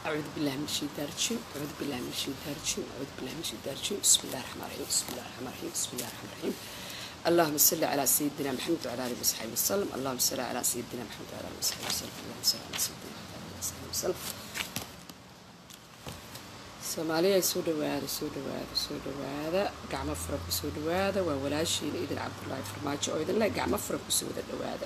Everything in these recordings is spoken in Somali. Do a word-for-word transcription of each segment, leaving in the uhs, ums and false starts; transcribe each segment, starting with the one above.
أعوذ بالله من الشيطان الرجيم أعوذ بالله من الشيطان الرجيم أعوذ بالله من الشيطان الرجيم بسم الله الرحمن الرحيم بسم الله الرحمن الرحيم بسم الله الرحمن الرحيم اللهم صل على سيدنا محمد وعلى آله وصحبه وسلم اللهم صل على سيدنا محمد وعلى آله وصحبه وسلم اللهم صل على سيدنا محمد وعلى آله وصحبه وسلم Soomaaliya soo dhawaada soo dhawaada soo dhawaada gacmo furan ku soo dhawaada waa walaashiina idin Cabdullaahi Farmaajo oo idin leh gacmo furan ku soo wada dhawaada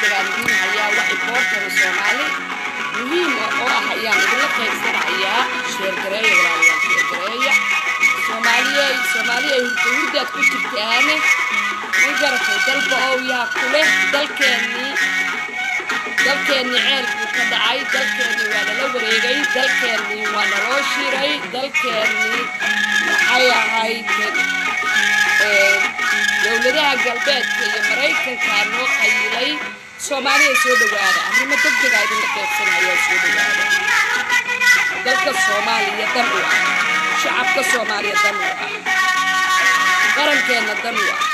kalaanin hayaa wax important Soomaali muhiim oo ah ayaan idin la qeybsanayaa sheer gareeyo walaalayaal sheer gareeyo Soomaaliya Soomaaliya hurdaad ku jirtaan ma garatay dalba oo yaa kule dalkeeni dalkeeni ceelku ka dhacay dalkeeni waa la wareegay dalkeeni waa la loo shiray dalkeeni waxay ahayd ee dowladaha galbeedka iyo Mareykanka noo qaylay Soomaaliya soo dhawaada arrimo degdeg ah idin qeybsanayaa soo dhawaada dalka Soomaaliya dan u ah shacabka Soomaaliya dan u ah qarankeena dan u ah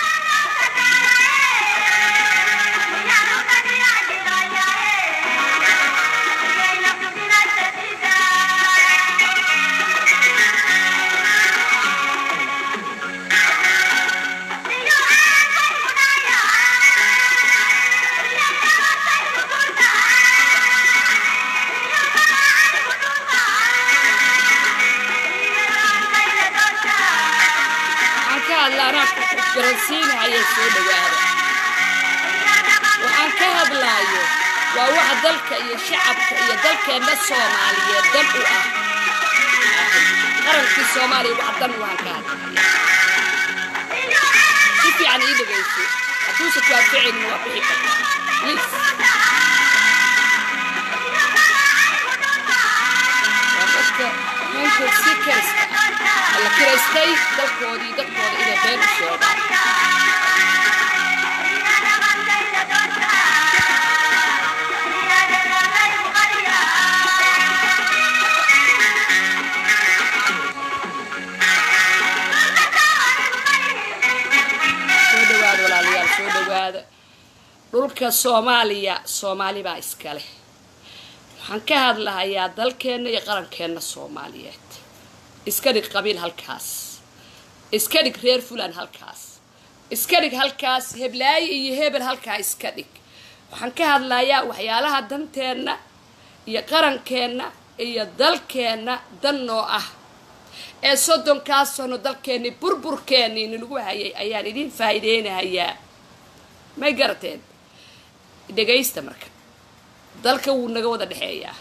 garansiina ayay soo dhawaada waxaan ka hadlaayo waa wax dalka iyo shacabka iyo dalkeena Soomaaliyeed dan u ah qaranka Soomaaliya wax dan waan ka hadlaya si fiican ii dhageyso hadduu si ka ficin waa bixi kartaa please dadka meesha si kasta alla kiraystay dadkoodii dadkooda inay been u sheegaan soo dhawaada walaalayaal soo dhawaada dhulka Soomaaliya Soomaali baa iska leh waxaan ka hadlahayaa dalkeena iyo qarankeena Soomaaliyeed iska dhig qabiil halkaas iska dhig reer fulan halkaas iska dhig halkaas heblaay iyo hebel halkaas iska dhig waxaan ka hadlayaa waxyaalaha danteena iyo qarankeena iyo dalkeena dan noo ah ee soddonkaas sano dalkeeni burburkeeni nagu hayay ayaan idin faa'iideynayaa ma garateen dhageysta marka dalka wuu naga wada dhaxeeyaa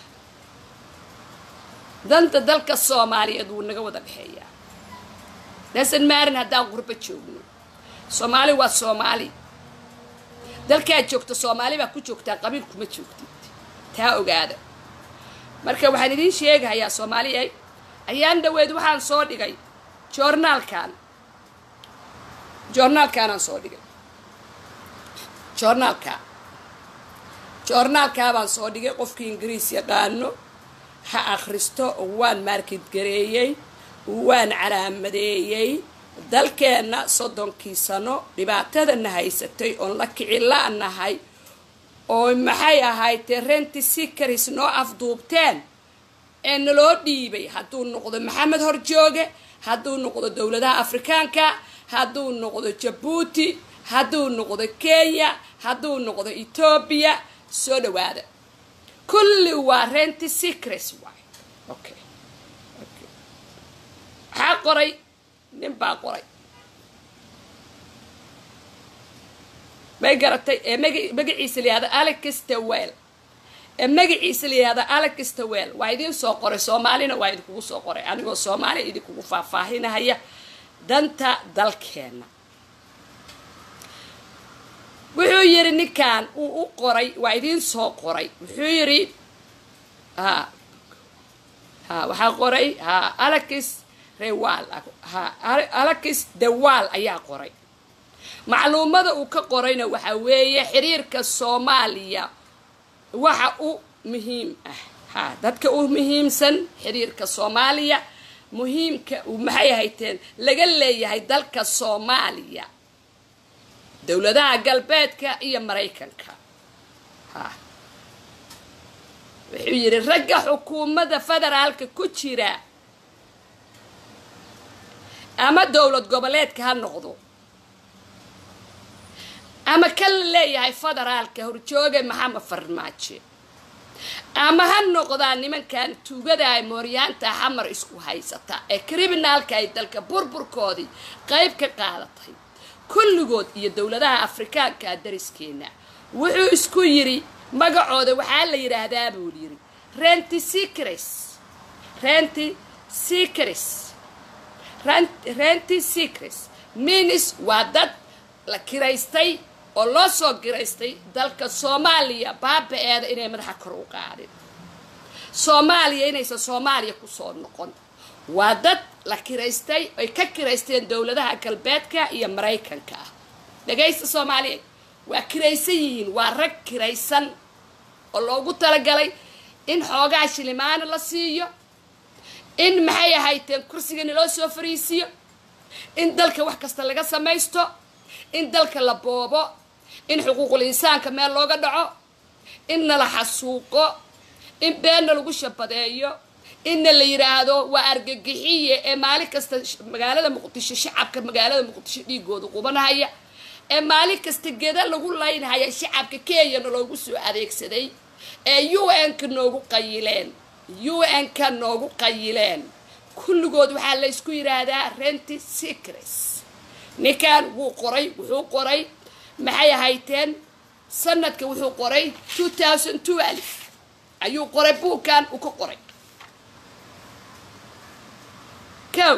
danta dalka Soomaaliyeed wuu naga wada dhaxeeyaa nasan maarin haddaan qurba joogno Soomaali waa Soomaali dalka joogto Soomaali baa ku joogtaa qabiil kuma joogtid taa ogaada marka waxaan idin sheegayaa Soomaaliyeed ayaan dhaweed waxaan soo dhigay journalkan journalkan aan soo dhigay journalka journalka baan soo dhigay qofkii Ingiriis yaqaano ha akhristo waan market gareeyay waan calaamadeeyay dalkeena soddonkii sano dhibaatada haysatay oo la kicilaanahay oo maxay ahayd renti sikaris noo afduubteen ee loo dhiibay hadduu noqdo Maxamed Horjooge hadduu noqdo dawladaha Afrikaanka hadduu noqdo Djibouti hadduu noqdo Kenya hadduu noqdo Ethiopia soo dhawaada kulli waa renti sikaris waay okay okay ha qoray nin baa qoray ma garatay ee magaciisa liyaada Alex Stewell ee magaciisa liyaada Alex Stewell waa idin soo qoray Soomaalina waa idin kugu soo qoray anigoo Soomaali idin kugu faahfaahinaya danta dalkeena wuxuu yiri ninkan uu u qoray waa idin soo qoray wuxuu yiri ha ha waxa qoray ha Alex Rewal ha Alex Dewal ayaa qoray macluumada uu ka qorayna waxa weeye xiriirka Soomaaliya waxa uu muhiim ah ha dadka uu muhiimsan xiriirka Soomaaliya muhiimka uu maxay hayteen laga leeyahay dalka Soomaaliya dawladaha galbeedka iyo Mareykanka ha wuxuu yiri ragga xukuumadda federaalka ku jira ama dawlad goboleedka ha noqdo ama kala leeyahay federaalka Horjooge Maxamed Farmaajo ama ha noqdaan nimankan tuugada ay mooryaanta xamar isku haysata ee criminalka ay dalka burburkoodii qayb ka qaadatay kulligood iyo dawladaha Afrikaanka dariskeena wuxuu isku yiri magacooda waxaa la yiraahdaa buu yiri renti seekers renti seekers renti seekers means waa dad la kiraystay oo loo soo kiraystay dalka Soomaaliya baabaeeda inay madaxa kor u qaadin Soomaaliya inaysan Soomaaliya ku soo noqon waa dad la kiraystay ay ka kiraysteen dawladaha galbeedka iyo Mareykanka dhagaysta Soomaaliya waa kiraysan yihiin waa rag kiraysan oo loogu talagalay in xoogaa shilimaan la siiyo in maxay ahaayeen kursiga loo soo fariisiyo in dalka wax kasta laga samaysto in dalka la boobo in xuquuqul insaanka meel looga dhaco in la xasuuqo in been lagu shabadeeyo in la yiraahdo waa argagixiye ee maalin kasta magaalada Muqdisho shacabka magaalada Muqdisho dhiigooda qubanaya ee maalin kasta geeda lagu laynaya shacabka Kenya loogu soo adeegsaday ee U N ka noogu qayileen U N ka noogu qayileen kulligood waxa la isku yiraahdaa renti seekers ninkan wuu qoray wuxuu qoray maxay ahaayeen sanadka wuxuu qoray two thousand twelve ayuu qoray buukan uu ku qoray kow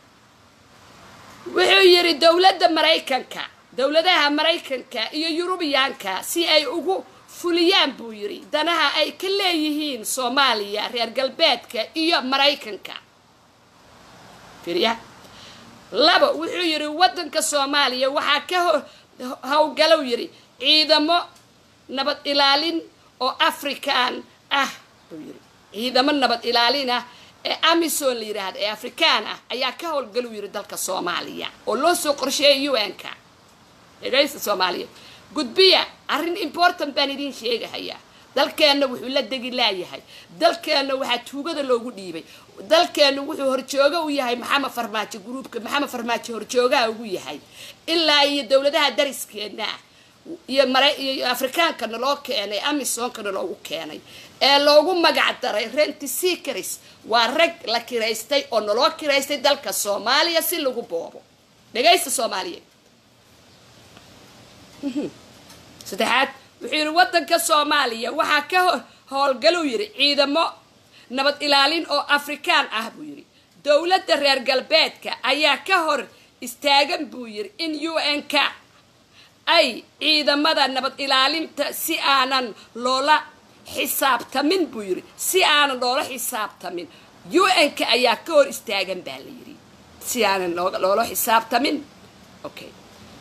wuxuu yiri dawladda Mareykanka dawladaha Mareykanka iyo Yurubiyaanka si ay ugu fuliyaan buu yiri danaha ay ka leeyihiin Soomaaliya reer galbeedka iyo Mareykanka firiya laba wuxuu yiri wadanka Soomaaliya waxa ka hawgalow yiri ciidamo nabad ilaalin oo Afrikaan ah buu yiri ciidamo nabad ilaalin ah ee Amisom la yiraahdo ee Afrikaan ah ayaa ka hawlgalow yiri dalka Soomaaliya oo loo soo qorsheeyay U N ka dhagaysta Soomaaliya gudbiya arrin important baan idin sheegaya dalkeena wuxuu la degi laayahay dalkeena waxa tuugada loogu dhiibay dalkeena wuxuu horjooga u yahay Maxamed Farmaajo groupka Maxamed Farmaajo horjooga ugu yahay ilaa iyo dawladaha dariskeena iyo maray iyo Afrikaanka loo keenay Amisom kana loogu keenay ee loogu magac daray renti seekers waa rag la kiraystay oo loo kiraystay dalka Soomaaliya si lagu boobo dhagaysta Soomaaliya saddexaad wuxuu yiri wadanka Soomaaliya waxa ka howlgalo yiri ciidamo nabad ilaalin oo Afrikaan ah buu yiri dawladda reer galbeedka ayaa ka hor istaagan buu yiri in U N ka ay ciidamada nabad ilaalinta si aanan loola xisaabtamin buu yiri si aanan loola xisaabtamin U N ka ayaa ka hor istaagan baa la yiri si aanan loola xisaabtamin okay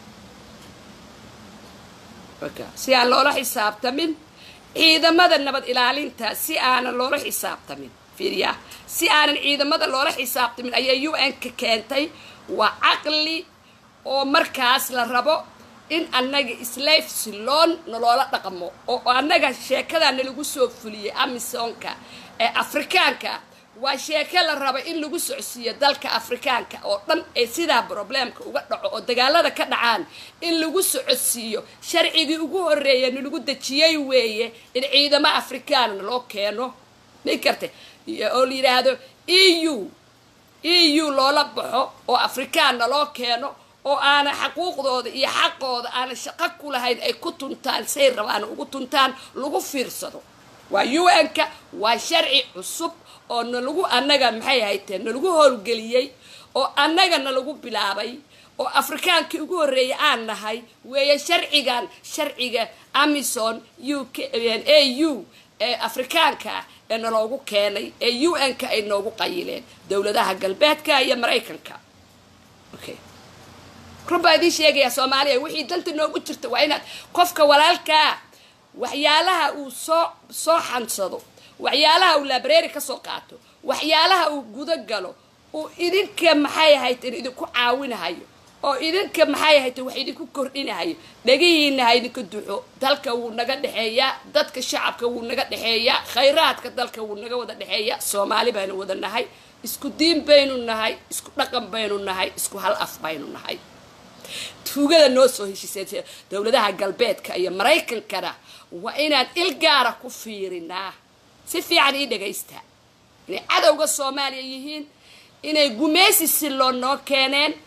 okay si aan loola xisaabtamin ciidamada nabad ilaalinta si aanan loola xisaabtamin fiiriya si aanan ciidamada loola xisaabtamin ayaa U N ka keentay waa aqli oo markaas la rabo in annaga islaaf siloon nolola dhaqmo oo annaga sheekadana lagu soo fuliyay Amisomka ee Afrikaanka waa sheeko la rabo in lagu socodsiiyo dalka Afrikaanka oo dhan ee sida problemka uga dhaco oo dagaalada ka dhacaan in lagu socodsiiyo sharcigi ugu horeeyay in lagu dajiyay weeye in ciidamada Afrikaan loo keeno ninkarte oo la yiraahdo E U E U loola baxo oo Afrikaan loo keeno oo aana xuquuqdooda iyo xaqooda aana shaqo ku lahayn ay ku tuntaan say rabaan ugu tuntaan lagu fiirsado waa U N ka waa sharci cusub oo lagu annaga maxay hayteen lagu howlgeliyay oo annagana lagu bilaabay oo Afrikaanka ugu horeeyay aan nahay weeye sharcigan sharciga Amisom U K A U ee Afrikaanka ee loogu keenay ee U N ka ay noogu qayileen dawladaha galbeedka iyo Mareykanka okay rubaadi sheegaya Soomaaliya wixii danta noogu jirta waa inaad qofka walaalka waxyaalaha uu soo soo xansado waxyaalaha uu library ka soo qaato waxyaalaha uu guda galo oo idinka maxay ahayd idinku caawinayo oo idinka maxay ahayd wax idinku kordhinayo dhagihiina idinku duxo dalka uu naga dhaxeeya dadka shacabka uu naga dhaxeeya khayraadka dalka uu naga wada dhaxeeya Soomaali baynu wada nahay isku diin baynu nahay isku dhaqan baynu nahay isku hal af baynu nahay tuugada noo soo heshiisay dawladaha galbeedka iyo Mareykankana waa inaad il gaara ku fiirinaa si fiican ii dhagaysta inay cadawga Soomaaliya yihiin inay gumeesi si loo noo keeneen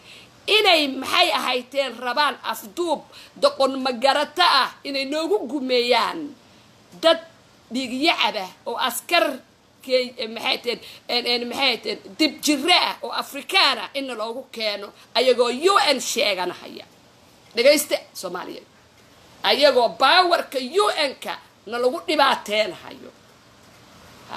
inay maxay ahayteen rabaan afduub doqon magarata ah inay noogu gumeeyaan dad dhiigyacaba oo askar maxay teen en maxay teen dib jira ah oo afrikaana in loogu keeno ayagoo U N sheeganahaya dhagaysta Soomaaliyeed ayagoo baawarka U N-ka na lagu dhibaateenayo ha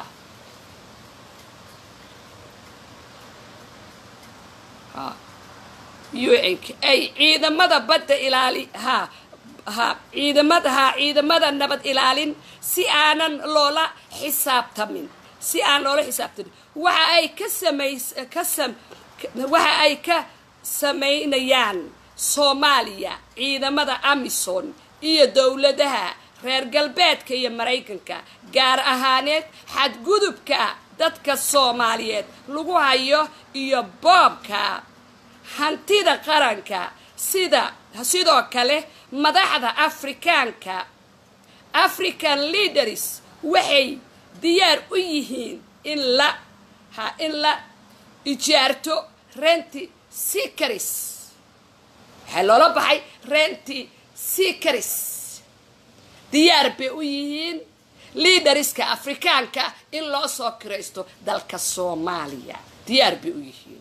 ha U N-ka ay ciidamada badda ilaali ha ha ciidamada ha ciidamada nabad ilaalin si aanan loola xisaabtamin si aan loola xisaabtamin waxa ay ka sameys ka sam waxa ay ka sameynayaan Soomaaliya ciidamada Amisom iyo dawladaha reer galbeedka iyo Mareykanka gaar ahaaneed xadgudubka dadka Soomaaliyeed lagu hayo iyo boobka hantida qaranka sida sidoo kale madaxda Afrikaanka African leaders waxay diyaar u yihiin in la ha in la ijaarto renti sikaris haloola baxay renti sikaris diyaar bay u yihiin leaderska Afrikaanka in loo soo kiraysto dalka Soomaaliya diyaar bay u yihiin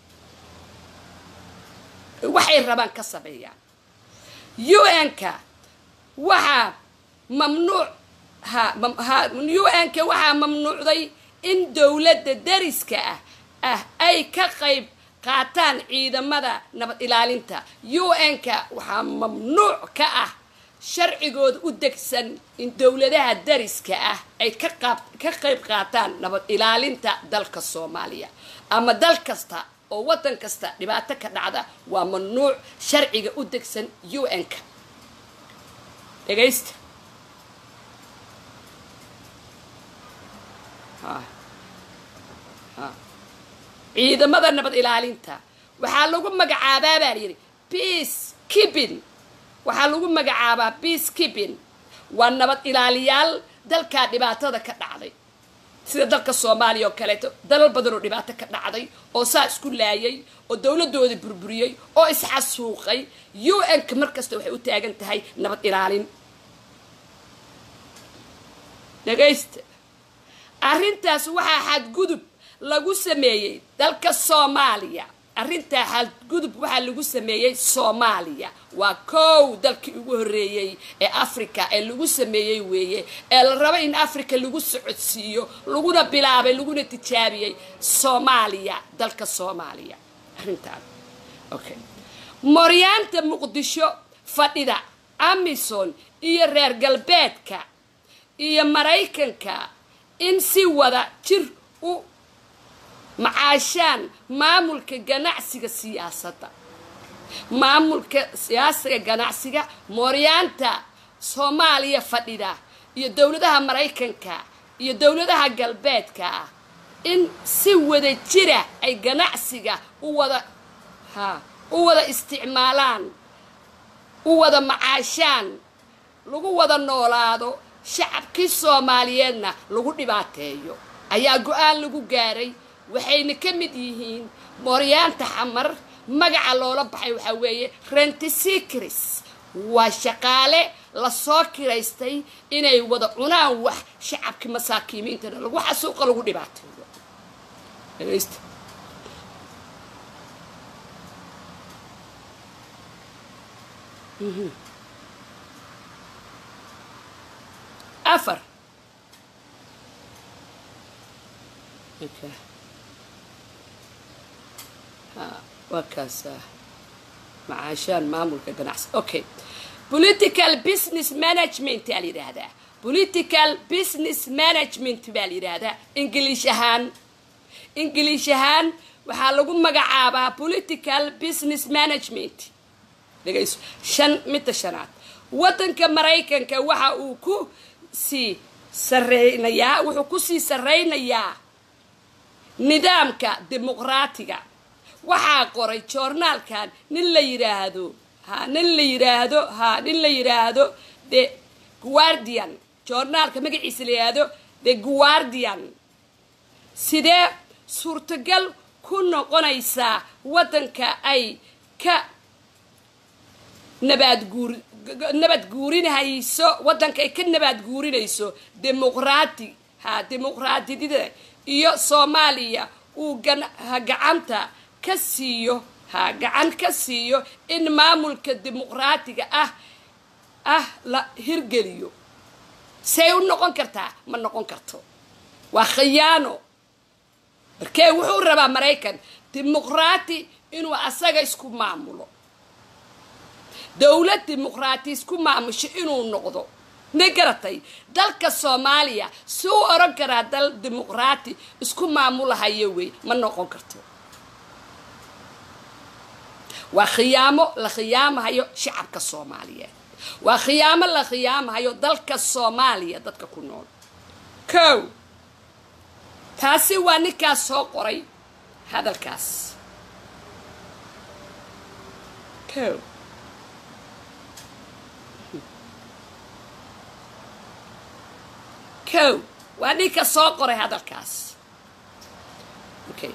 waxay rabaan ka sameeyaan U N-ka waxa mamnuuc ha U N-ka waxa mamnuucday in dawladda dariska ah ah ay ka qayb qaataan ciidamada nabad ilaalinta U N-ka waxa mamnuuc ka ah sharcigooda u degsan in dawladaha dariska ah ay ka ka qayb qaataan nabad ilaalinta dalka Soomaaliya ama dal kasta oo wadan kasta dhibaato ka dhacda waa mamnuuc sharciga u degsan U N-ka dhagaysta ha ha ciidamada nabad ilaalinta waxaa lagu magacaabaa baa yiri peace keeping waxaa lagu magacaabaa peace keeping waa nabad ilaaliyaal dalka dhibaatada ka dhacday sida dalka Soomaaliya oo kale dalal badan oo dhibaato ka dhacday oo saa isku laayay oo dawladooda burburiyay oo isxasuuqay U N-ka markasta waxay u taagan tahay nabad ilaalin dhagaysta arrintaas waxa xadgudub lagu sameeyay dalka Soomaaliya arrinta xadgudub waxa lagu sameeyay Soomaaliya waa koow dalkii ugu horeeyay ee Afrika ee lagu sameeyay weeye ee la rabo in Afrika lagu socodsiiyo laguna bilaabay laguna tijaabiyay Soomaaliya dalka Soomaaliya arrintan okay Mooryaanta Muqdisho fadhida Amisom iyo reer galbeedka iyo Mareykanka in si wada jir u macaashaan maamulka ganacsiga siyaasadda maamulka siyaasiga ganacsiga Mooryaanta Soomaaliya fadhida iyo dawladaha Mareykanka iyo dawladaha galbeedka in si wada jira ay ganacsiga u wada ha u wada isticmaalaan u wada macaashaan lagu wada noolaado shacabkii Soomaaliyeedna lagu dhibaateeyo ayaa go'aan lagu gaaray waxayna ka mid yihiin Mooryaanta xamar magaca loola baxay waxa weeye renti sikaris waa shaqaale la soo kiraystay inay wada cunaan wax shacabkii masaakiimiinta lagu xasuuqa lagu dhibaateeyo dhagaysta mhm afar okay ha وكذا معاشان مامولك جناس أوكي political business management يعني هذا political business management بالي هذا إنجليش هان إنجليش هان وحالقوم مجعابا political business management لقيس شن متى شنات وطن كمريكان كوحا وكو سي سرينا يا وحكو سي سرينا يا نظامك ديمقراطية waxaa qoray journalkan nin la yiraahdo ha nin la yiraahdo ha nin la yiraahdo The Guardian journalka magaciisa la yiraahdo The Guardian sidee suurtagal ku noqonaysa wadanka ay ka nabaad guur nabad guurinayso waddanka ay ka nabaad guurinayso dimuqraati ha dimuqraadiyada iyo Soomaaliya uu gacanta ka siiyo ha gacan ka siiyo in maamulka dimuqraatiga ah ah la hirgeliyo say u noqon kartaa ma noqon karto waa khiyaano markee wuxuu rabaa Mareykan dimuqraati inuu asaga isku maamulo dawlad dimuqraati isku maamusho inuu noqdo negaratay dalka Soomaaliya soo oran kara dal dimuqraati isku maamulahayo way ma noqon karto waa khiyaamo la khiyaamayo shacabka Soomaaliyeed waa khiyaamo la khiyaamayo dalka Soomaaliya dadka ku nool kow taasi waa ninkaas soo qoray hadalkaas kow kow waa ninkaas soo qoray hadalkaas okay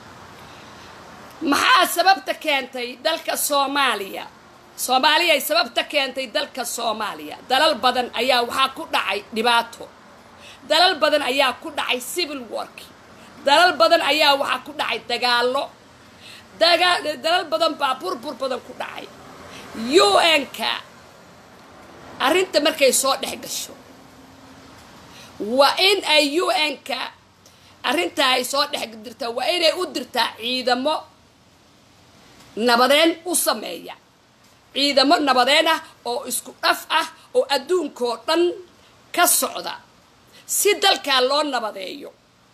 maxaa sababta keentay dalka Soomaaliya Soomaaliya ay sababta keentay dalka Soomaaliya dalal badan ayaa waxa ku dhacay dhibaato dalal badan ayaa ku dhacay civil war dalal badan ayaa waxa ku dhacay dagaalo dalal badan baa burbur badan ku dhacay U N-ka arinta markay soo dhex gasho waa in ay U N-ka arinta ay soo dhex dirtaa waa inay u dirtaa ciidamo nabadeen u sameeya ciidamo nabadeen ah oo isku dhaf ah oo adduunka oo dhan ka socda si dalka loo nabadeeyo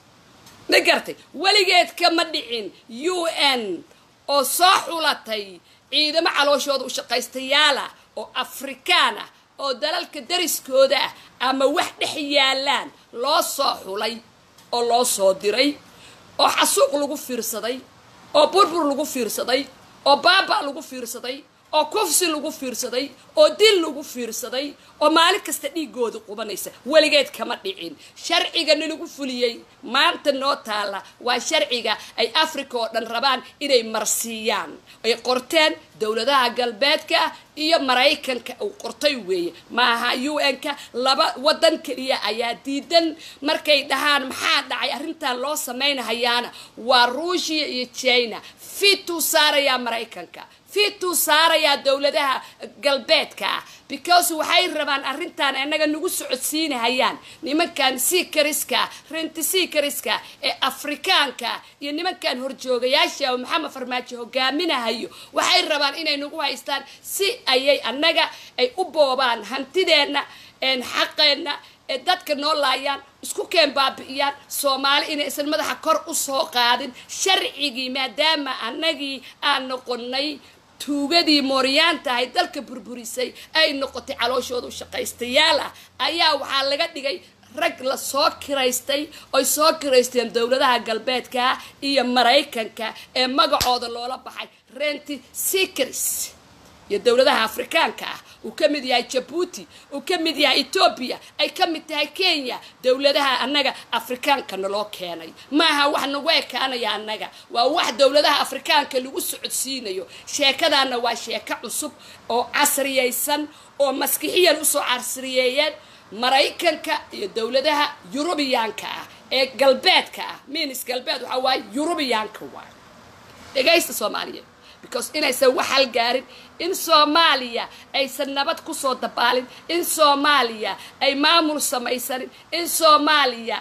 nagartay waligeed kama dhicin U N oo soo xulatay ciidamo calooshooda u shaqaystayaal ah oo Afrikaan ah oo dalalka dariskooda ah ama wax dhex yaalaan loo soo xulay oo loo soo diray oo xasuuq lagu fiirsaday oo burbur lagu fiirsaday oo baaba lagu fiirsaday oo kufsi lagu fiirsaday oo dil lagu fiirsaday oo maalin kasta dhiigooda qubanaysa waligeed kama dhicin sharciga lagu fuliyay maanta noo taala waa sharciga ay Afrika oo dhan rabaan inay marsiiyaan ay qorteen dawladaha galbeedka iyo Mareykanka uu qortay weeye maaha U N-ka laba wadan kaliya ayaa diidan markay dhahaan maxaa dhacay arintan loo sameeynahayaana waa Russia iyo China fitu saaraya Mareykanka fitu saaraya dawladaha galbeedka because waxay rabaan arintan anaga nagu socodsiinayaan nimankan sikariska renti sikariska ee Afrikaanka iyo nimankan horjoogayaasha oo Maxamed Farmaajo hogaaminayo waxay rabaan inay nagu haystaan si ayay anaga ay u boobaan hantideena een xaqeena ee dadka noo laayaan isku keen baabi'iyaan Soomaali inaysan madaxa kor u soo qaadin sharcigii maadaama anagii aan noqonay tuugadii Mooriyaanta ay dalka burburisay ay noqotay calooshooda u shaqaystayaal ah ayaa waxa laga dhigay rag la soo kireystay oo soo kireysteen dawladaha galbeedka iyo Mareykanka ee magacooda loola baxay renti seekers iyo dawladaha Afrikaanka uu ka mid yahay Djibouti uu ka mid yahay Ethiopia ay ka mid tahay Kenya dawladaha anaga Afrikaanka loo keenay maaha wax nagu ekaanaya anaga waa wax dawladaha Afrikaanka lagu socodsiinayo sheekadana waa sheeka cusub oo casriyaysan oo maskixiyan u soo casriyeeyeen Mareykanka iyo dawladaha Yurubiyaanka ee galbeedka minis galbeed waxa waa Yurubiyaanka waa dhagaysta Soomaaliya because inaysan wax hal gaarin in Soomaaliya aysan nabad ku soo dabaalin in Soomaaliya ay maamul samaysan in Soomaaliya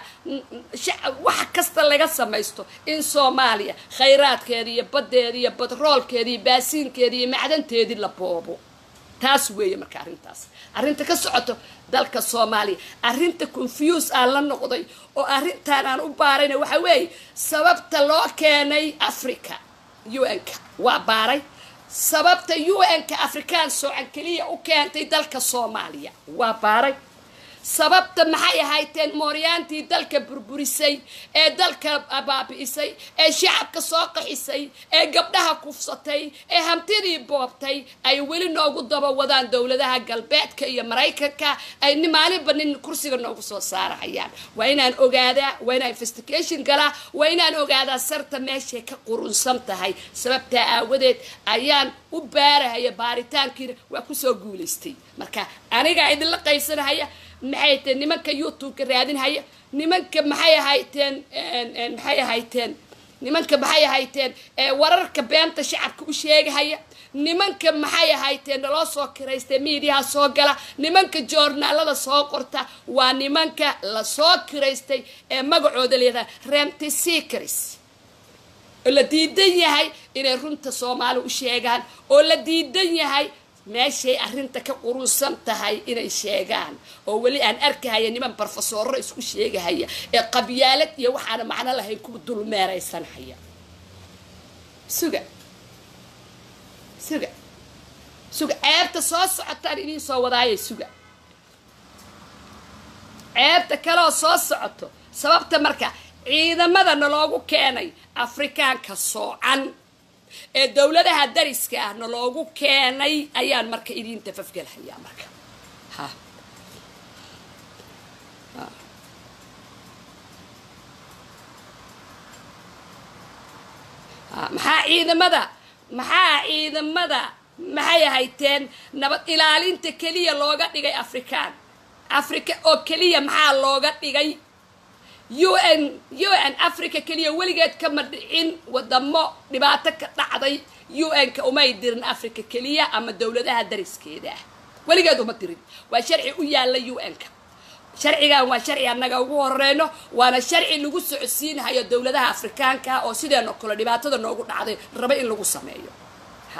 wax kasta laga samaysto in Soomaaliya khayraadkeeda iyo badeeda iyo batroolkeeda iyo baasiinkeeda iyo macdanteeda la boobo taas weeye marka arintaas arinta ka socoto dalka Soomaaliya arinta confuse aan la noqday oo arintan aan u baarayna waxa weey sababta loo keenay Afrika U N-ka waa baaray sababta U N-ka Afrikaan soo kaliya u keentay dalka Soomaaliya waa baaray sababta maxay ahaayteen mooryaantii dalka burburisay ee dalka baabi'isay ee shacabka soo qaxisay ee gabdhaha kufsatay ee hantidii boobtay ay weli noogu daba wadaan dowladaha galbeedka iyo maraykanka ay maalinba nin kursiga noogu soo saarayaan waa inaan ogaadaa waa inaan investigation galaa waa inaan ogaadaa sarta meeshay ka qurunsan tahay sababtaa aawadeed ayaan u baarahaya baaritaankiina waa kusoo guulaystay marka aniga idinla qaysanahaya maxay teen nimanka youtube-ka raadinhaya nimanka maxay ahayteen maxay ahayteen nimanka maxay ahayteen wararka beenta shacabka u sheegahaya nimanka maxay ahayteen naloo soo kiraystay miidiyaha soo gala nimanka joornaalada soo qorta waa nimanka la soo kiraystay ee magacooda leedahay renti seekers oo la diidan yahay inay runta soomaali u sheegaan oo la diidan yahay meeshay arrinta ka qurunsan tahay inay sheegaan oo weli aan arkahaya niman barofesooro isku sheegahaya ee qabyaalad iyo waxaana macno lahayn ku dulmeeraysanhaya suga suga suga ceebta soo socotaan idin soo wadaayay suga ceebta kaloo soo socoto sababta marka ciidamada naloogu keenay afrikaanka soocan ee dowladaha dariska ah naloogu keenay ayaan marka idin tafafgalhayaa marka ha maxaa ciidamada maxaa ciidamada maxay ahayteen nabad ilaalinta keliya looga dhigay afrikaan afrika oo keliya maxaa looga dhigay u n u n africa keliya weligeed kama dhicin wadamo dhibaato ka dhacday u n-ka umay dirin africa keliya ama dowladaha dariskeeda ah weligeed uma dirin waa sharci u yaalla u n-ka sharcigan waa sharci annaga ugu horeyno waana sharci lagu socodsiinahayo dowladaha afrikaanka oo sideenoo kale dhibaatada noogu dhacday raba in lagu sameeyo ha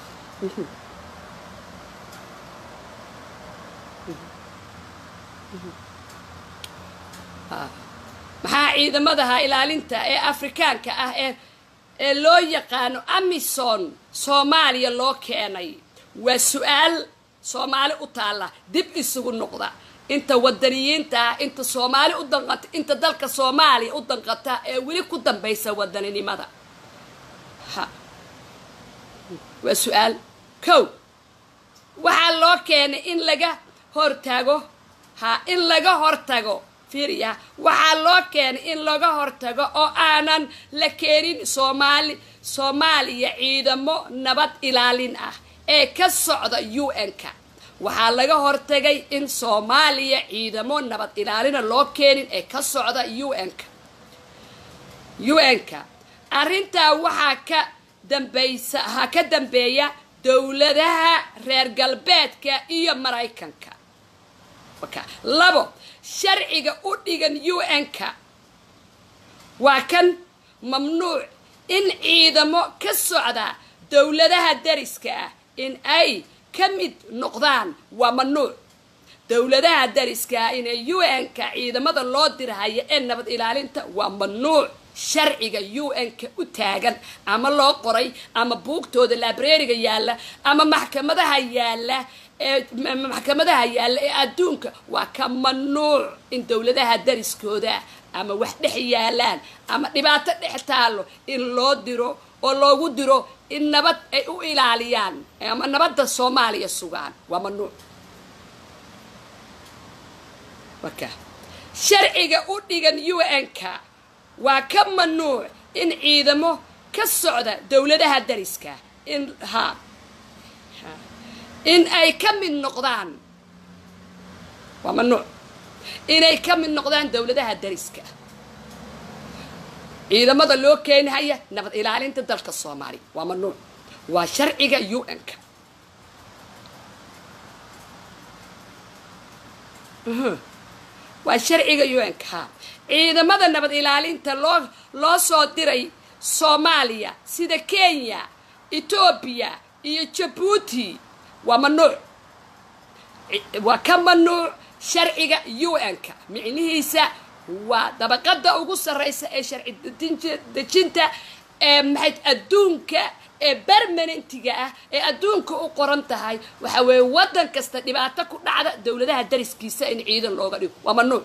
maxaa ciidamadaha ilaalinta ee afrikaanka ah ee ee loo yaqaano amison soomaaliya loo keenay waa su-aal soomaali u taalla dib isugu noqda inta wadaniyiinta ah inta soomaali u danqata inta dalka soomaaliya u danqata ee weli ku dambaysa wadaninimada ha waa su-aal kow waxaa loo keenay in laga hortago ha in laga hortago fiiriya waxaa loo keenay in laga hortago oo aanan la keenin soomaali soomaaliya ciidamo nabad ilaalin ah ee ka socda u n-ka waxaa laga hortagay in soomaaliya ciidamo nabad ilaalina loo keenin ee ka socda u n-ka u n-ka arrintaa waxaa ka dambaysa ha ka dambeeya dowladaha reer galbeedka iyo maraykanka labo sharciga u dhigan u n-ka waa kan mamnuuc in ciidamo ka socda dowladaha dariska ah in ay ka mid noqdaan waa mamnuuc dowladaha dariska ah inay u n-ka ciidamada loo dirahaya ee nabad ilaalinta waa mamnuuc sharciga u n-ka u taagan ama loo qoray ama buugtooda librariga yaalla ama maxkamadaha yaalla ee maxkamadaha yaalla ee adduunka waa ka mamnuuc in dowladaha dariskooda ama wax dhex yaalaan ama dhibaato dhex taalo in loo diro oo loogu diro in nabad ay u ilaaliyaan ama nabadda soomaaliya sugaan waa mamnuuc waka sharciga u dhigan u n-ka waa ka mamnuuc in ciidamo ka socda dowladaha dariska in ha in ay ka mid noqdaan waa mamnuuc inay ka mid noqdaan dowladaha dariska ciidamada loo keenahaya nabad ilaalinta dalka soomaaliya waa mamnuuc waa sharciga u n-ka waa sharciga u n-ka ciidamada nabad ilaalinta loo loo soo diray soomaaliya sida kenya etoobiya iyo jabuuti waa mamnuuc waa ka mamnuuc sharciga u n-ka micnihiisa waa dabaqada ugu sarreysa ee sharci dejinta ee maxay adduunka ee permanentiga ah ee adduunka u qoran tahay waxa weeye waddan kasta dhibaato ku dhacda dowladaha dariskiisa in ciidan looga dhigo waa mamnuuc.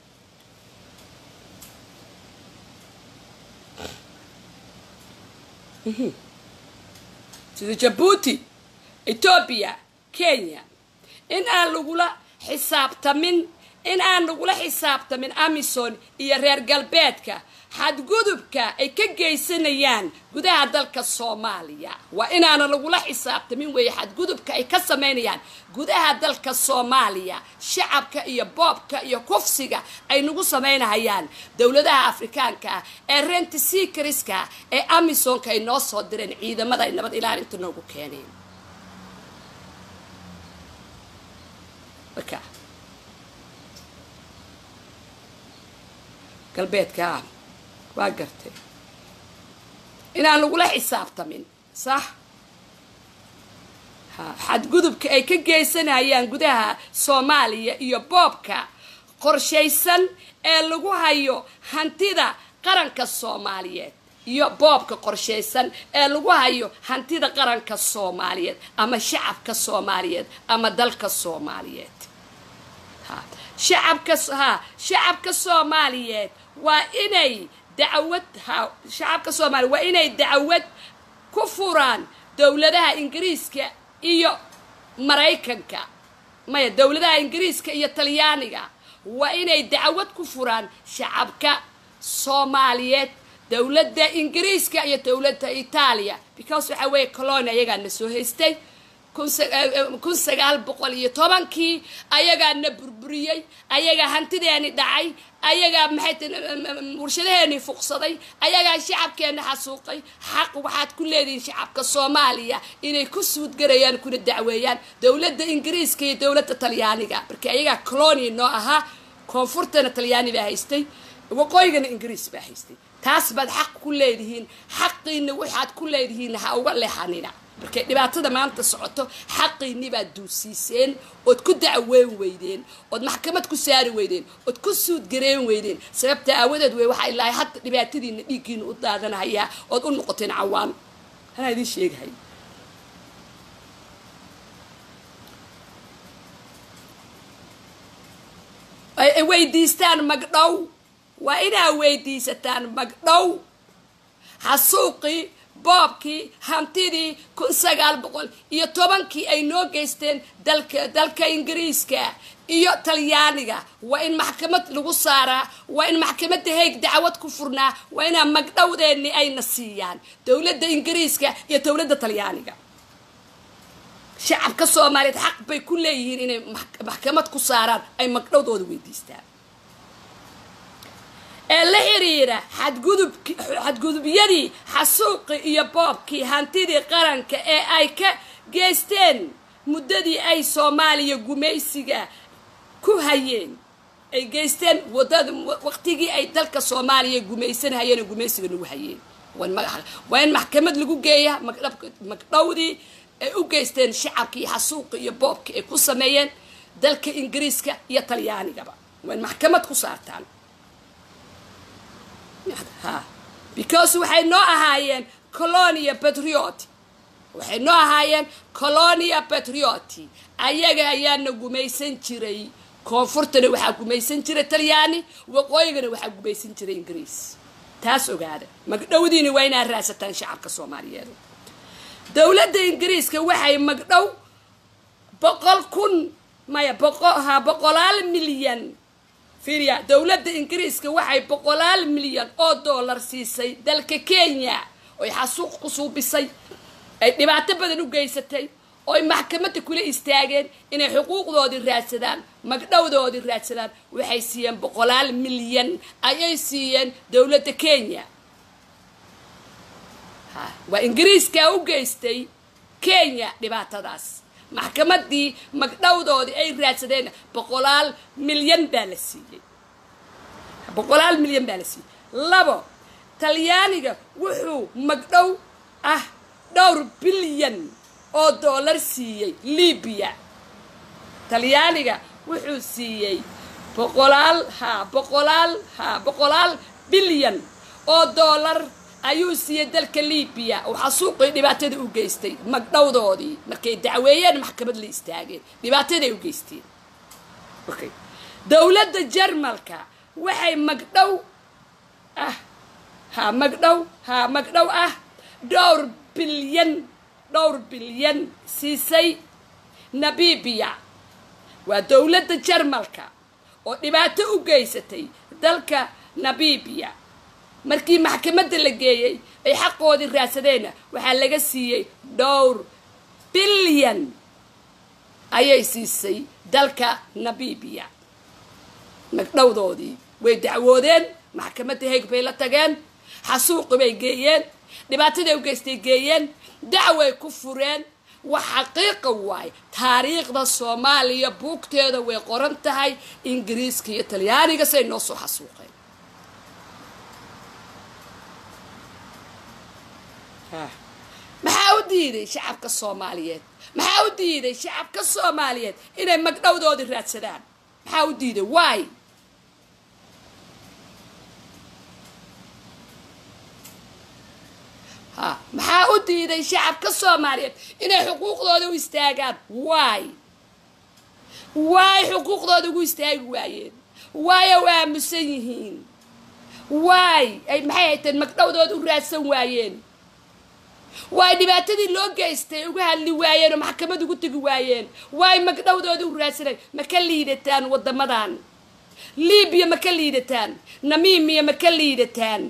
sida Djibouti, Ethiopia, Kenya in aan lagula xisaabtamin in aan lagula xisaabtamin Amisom iyo reer galbeedka xadgudubka ay ka geysanayaan gudaha dalka Soomaaliya waa inaana lagula xisaabtamin way xadgudubka ay ka sameynayaan gudaha dalka Soomaaliya shacabka iyo boobka iyo kufsiga ay nagu sameynayaan dawladaha Afrikaanka ee rent seekerska ee Amisom ka ay noo soo direen ciidamada ay nabad ilaalinta noogu keeneen. marka galbeedka waa gartay inaan lagula xisaabtamin sax ha xadgudubka ay ka geysanayaan gudaha Soomaaliya iyo boobka qorshaysan ee lagu hayo hantida qaranka Soomaaliyeed iyo boobka qorshaysan ee lagu hayo hantida qaranka Soomaaliyeed ama shacabka Soomaaliyeed ama dalka Soomaaliyeed. ha shacabka ha shacabka Soomaaliyeed waa inay dacwad ha shacabka Soomaaliyeed waa inay dacwad ku furaan dawladaha Ingiriiska iyo Mareykanka maya dawladaha Ingiriiska iyo Talyaaniga waa inay dacwad ku furaan shacabka Soomaaliyeed dawladda Ingiriiska iyo dawladda Itaaliya because waxa weeye colony ayaga na soo haystay kun sagaal boqol iyo tobankii ayaga na burburiyay ayaga hantideeni dhacay ayaga maxay warshadaheeni fuqsaday ayaga shacabkeena xasuuqay xaq waxaad ku leediin shacabka Soomaaliya inay ku suud garayaan kuna dacweeyaan dawladda Ingiriiska iyo dawladda Talyaaniga markii ayaga colony noo aha koonfurtana Talyaani baa haystay waqooyigana Ingiriis baa haystay taas baad xaq ku leedihiin xaqiina waxaad ku leedihiin ha uga leexanina markay dhibaatada maanta socoto xaqiini baad duusiiseen ood ku dacweyn weydeen ood maxkamad ku saari weydeen ood ku suud gareen weydeen sababta aawadeed way waxa ilaahay hadda dhibaatadiina dhiigiina u daadanaya ood u noqoteen cawaan ana idin sheegay ay weydiistaan magdhow waa inaa weydiisataan magdhow xasuuqii boobkii hantidii kun sagaal boqol iyo tobankii ay noo geysteen dalka dalka Ingiriiska iyo Talyaaniga waa in maxkamad lagu saaraa waa in maxkamadda Hague dacwad ku furnaa waa inaa magdhowdeeni ayna siiyaan dawladda Ingiriiska iyo dawladda Talyaaniga. shacabka Soomaaliyeed xaq bay ku leeyihiin inay maxkamad ku saaraan ay magdhowdooda weydiistaan ee la xiriira xadgudub xadgudubyadii xasuuqi iyo boobkii hantidii qaranka ee ay ka geysteen muddadii ay Soomaaliya gumaysiga ku hayeen ay geysteen wadada waqtigii ay dalka Soomaaliya gumaysan hayeen gumaysiga lagu hayeen waa in maxkamad lagu geeyaa magdhowdii ay u geysteen shacabkii xasuuqi iyo boobkii ay ku sameeyeen dalka Ingiriiska iyo Talyaanigaba waa in maxkamad ku saartaan ha because waxay noo ahaayeen colonia patriot waxay noo ahaayeen colonia patriot ayaga ayaana gumaysan jiray koonfurtana waxaa gumaysan jiray Talyaani waqooyigana waxaa gumaysan jiray Ingiriis taas ogaada magdhowdiina waa inaa raasataan shacabka Soomaaliyeed. dawladda Ingiriiska waxay magdhow boqol kun maya boqol ha boqolaal milyan fiiriya dawladda Ingiriiska waxay boqolaal milyan oo dollar siisay dalka Kenya oo xasuuq ku suubisay ay dhibaato badan u geysatay oo maxkamadda kula istaageen inay xuquuqdoodii raadsadaan magdhowdoodii raadsadaan waxay siiyeen boqolaal milyan ayay siiyeen dawladda Kenya. ha waa Ingiriiska u geystay Kenya dhibaatadaas maxkamadii magdhowdoodii ay raadsadeen boqolaal milyan baa la siiyay boqolaal milyan baa la siiyay. labo Talyaaniga wuxuu magdhow ah dhowr bilyan oo dollar siiyay Liibiya. Talyaaniga wuxuu siiyay boqolaal ha boqolaal ha boqolaal bilyan oo dollar ayuu siiyey dalka liibiya waxaa suuqii dhibaatada u geystay magdhowdoodii markay dacweeyeen maxkamad la istaageen dhibaataday u geysteen okay dowladda jarmalka waxay magdhow ah ha magdhow ha magdhow ah dhowr bilyan dhowr bilyan siisay nabiibiya waa dowladda jarmalka oo dhibaato u geysatay dalka nabiibiya markii maxkamadda la geeyey ay xaqoodii raadsadeenna waxaa laga siiyey dhowr bilyan ayay siisay dalka nabiibiya magdhowdoodii way dacwoodeen maxkamadda heeg bay la tageen xasuuqi bay geeyeen dhibaataday u geystay geeyeen dacway ku fureen wax xaqiiqa waaye taariikhda soomaaliya buugteeda way qoran tahay ingiriiska iyo talyaaniga say noo soo xasuuqeen maxaa u diiday shacabka soomaaliyeed maxaa u diiday shacabka soomaaliyeed inay magdhowdoodii raadsadaan maxaa u diiday waay ha maxaa u diiday shacabka soomaaliyeed inay xuquuqdooda u istaagaan waay waay xuquuqdooda ugu istaagi waayeen waay oo aamusan yihiin waay ay maxay hayteen magdhowdooda u raadsan waayeen waay dhibaatadii loo geystay uga hadli waayeen oo maxkamad ugu tegi waayeen waay magdhowdooda u raadsanay ma ka liidataan waddamadan liibiya ma ka liidataan namiimiya ma ka liidataan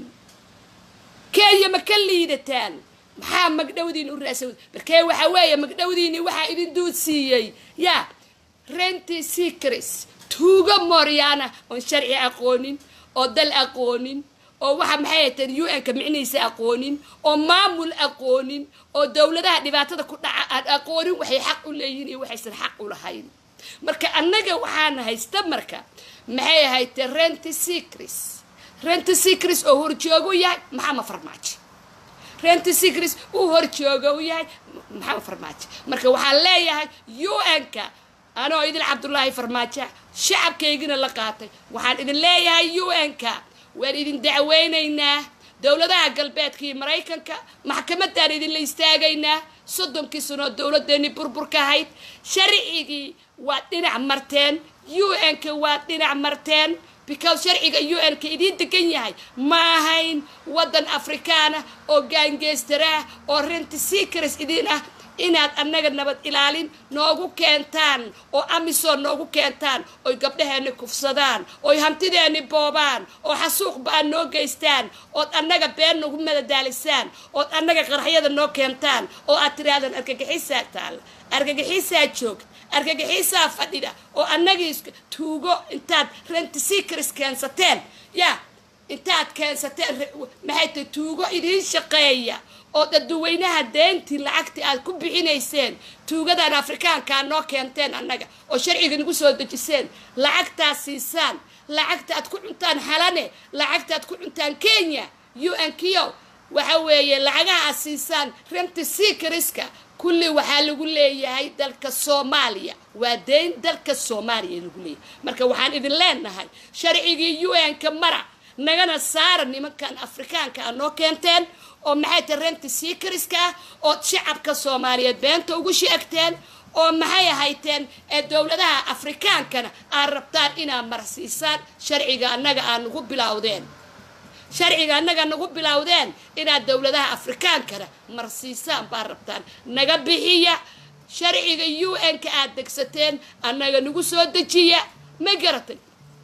kenya ma ka liidataan maxaa magdhowdiin u raadsan markee waxaa weeye magdhowdiini waxaa idin duud siiyey yaa renti secrets tuuga mooryaana oon sharci aqoonin oo dal aqoonin oo waxa maxay hayteen u n ka micnihiisa aqoonin oo maamul aqoonin oo dowladaha dhibaatada ku dhaca aan aqoonin waxay xaq u leeyihiin iyo waxaysan xaq u lahayn marka annaga waxaan haysta marka maxay hayteen renti secrets renti secrets oo horjoogo yahay maxamed farmaajo renti secrets uu horjoogo yahay maxamed farmaajo marka waxaan leeyahay u n ka anoo idin cabdullaahi farmaajo shacabkaygina la qaatay waxaan idin leeyahay u n ka waan idin dacweynaynaa dowladaha galbeedka iyo maraykanka maxkamadaan idinla istaagaynaa soddonkii sanoo dowladdeennii burburka ahayd sharcigii waad dhinac marteen u n ka waad dhinac marteen because sharciga u n ka idiin degan yahay ma ahayn waddan afrikaana oo gaangeystaraah oo renti secrets idiin ah inaad annaga nabad ilaalin noogu keentaan oo amisom noogu keentaan oy gabdhaheenni kufsadaan oy hantideenni boobaan oo xasuuq baan noo geystaan ood annaga been nagu madadaalisaan ood annaga qaraxyada noo keentaan oo aad tirahdaan argagixisaa taalla argagixisaa joogta argagixisaa fadhida oo annagii tuugo intaad renti secrets keensateen yaa intaad keensateen maxay tahay tuugo idiin shaqeeya oo dadweynaha deentii lacagtii aad ku bixinayseen tuugadan afrikaankaa noo keenteen annaga oo sharciga nagu soo dejiseen lacagtaad siisaan lacagta aad ku cuntaan halane lacagta aad ku cuntaan kenya u n kyo waxa weeye lacagaha aad siisaan renti secretska kulli waxaa lagu leeyahay dalka soomaaliya waa deyn dalka soomaaliya lagu leeyahay marka waxaan idin leenahay sharcigii u n ka mara nagana saara nimankan afrikaanka aad noo keenteen oo maxay tahay renti secretska oo shacabka soomaaliyeed beenta ugu sheegteen oo maxay ahayteen ee dowladaha afrikaankana aad rabtaan inaad marsiisaan sharciga annaga aad nagu bilowdeen sharciga annaga nagu bilowdeen inaad dowladaha afrikaankana marsiisaan baad rabtaan naga bixiya sharciga u n ka aad degsateen annaga nagu soo dejiya ma garatay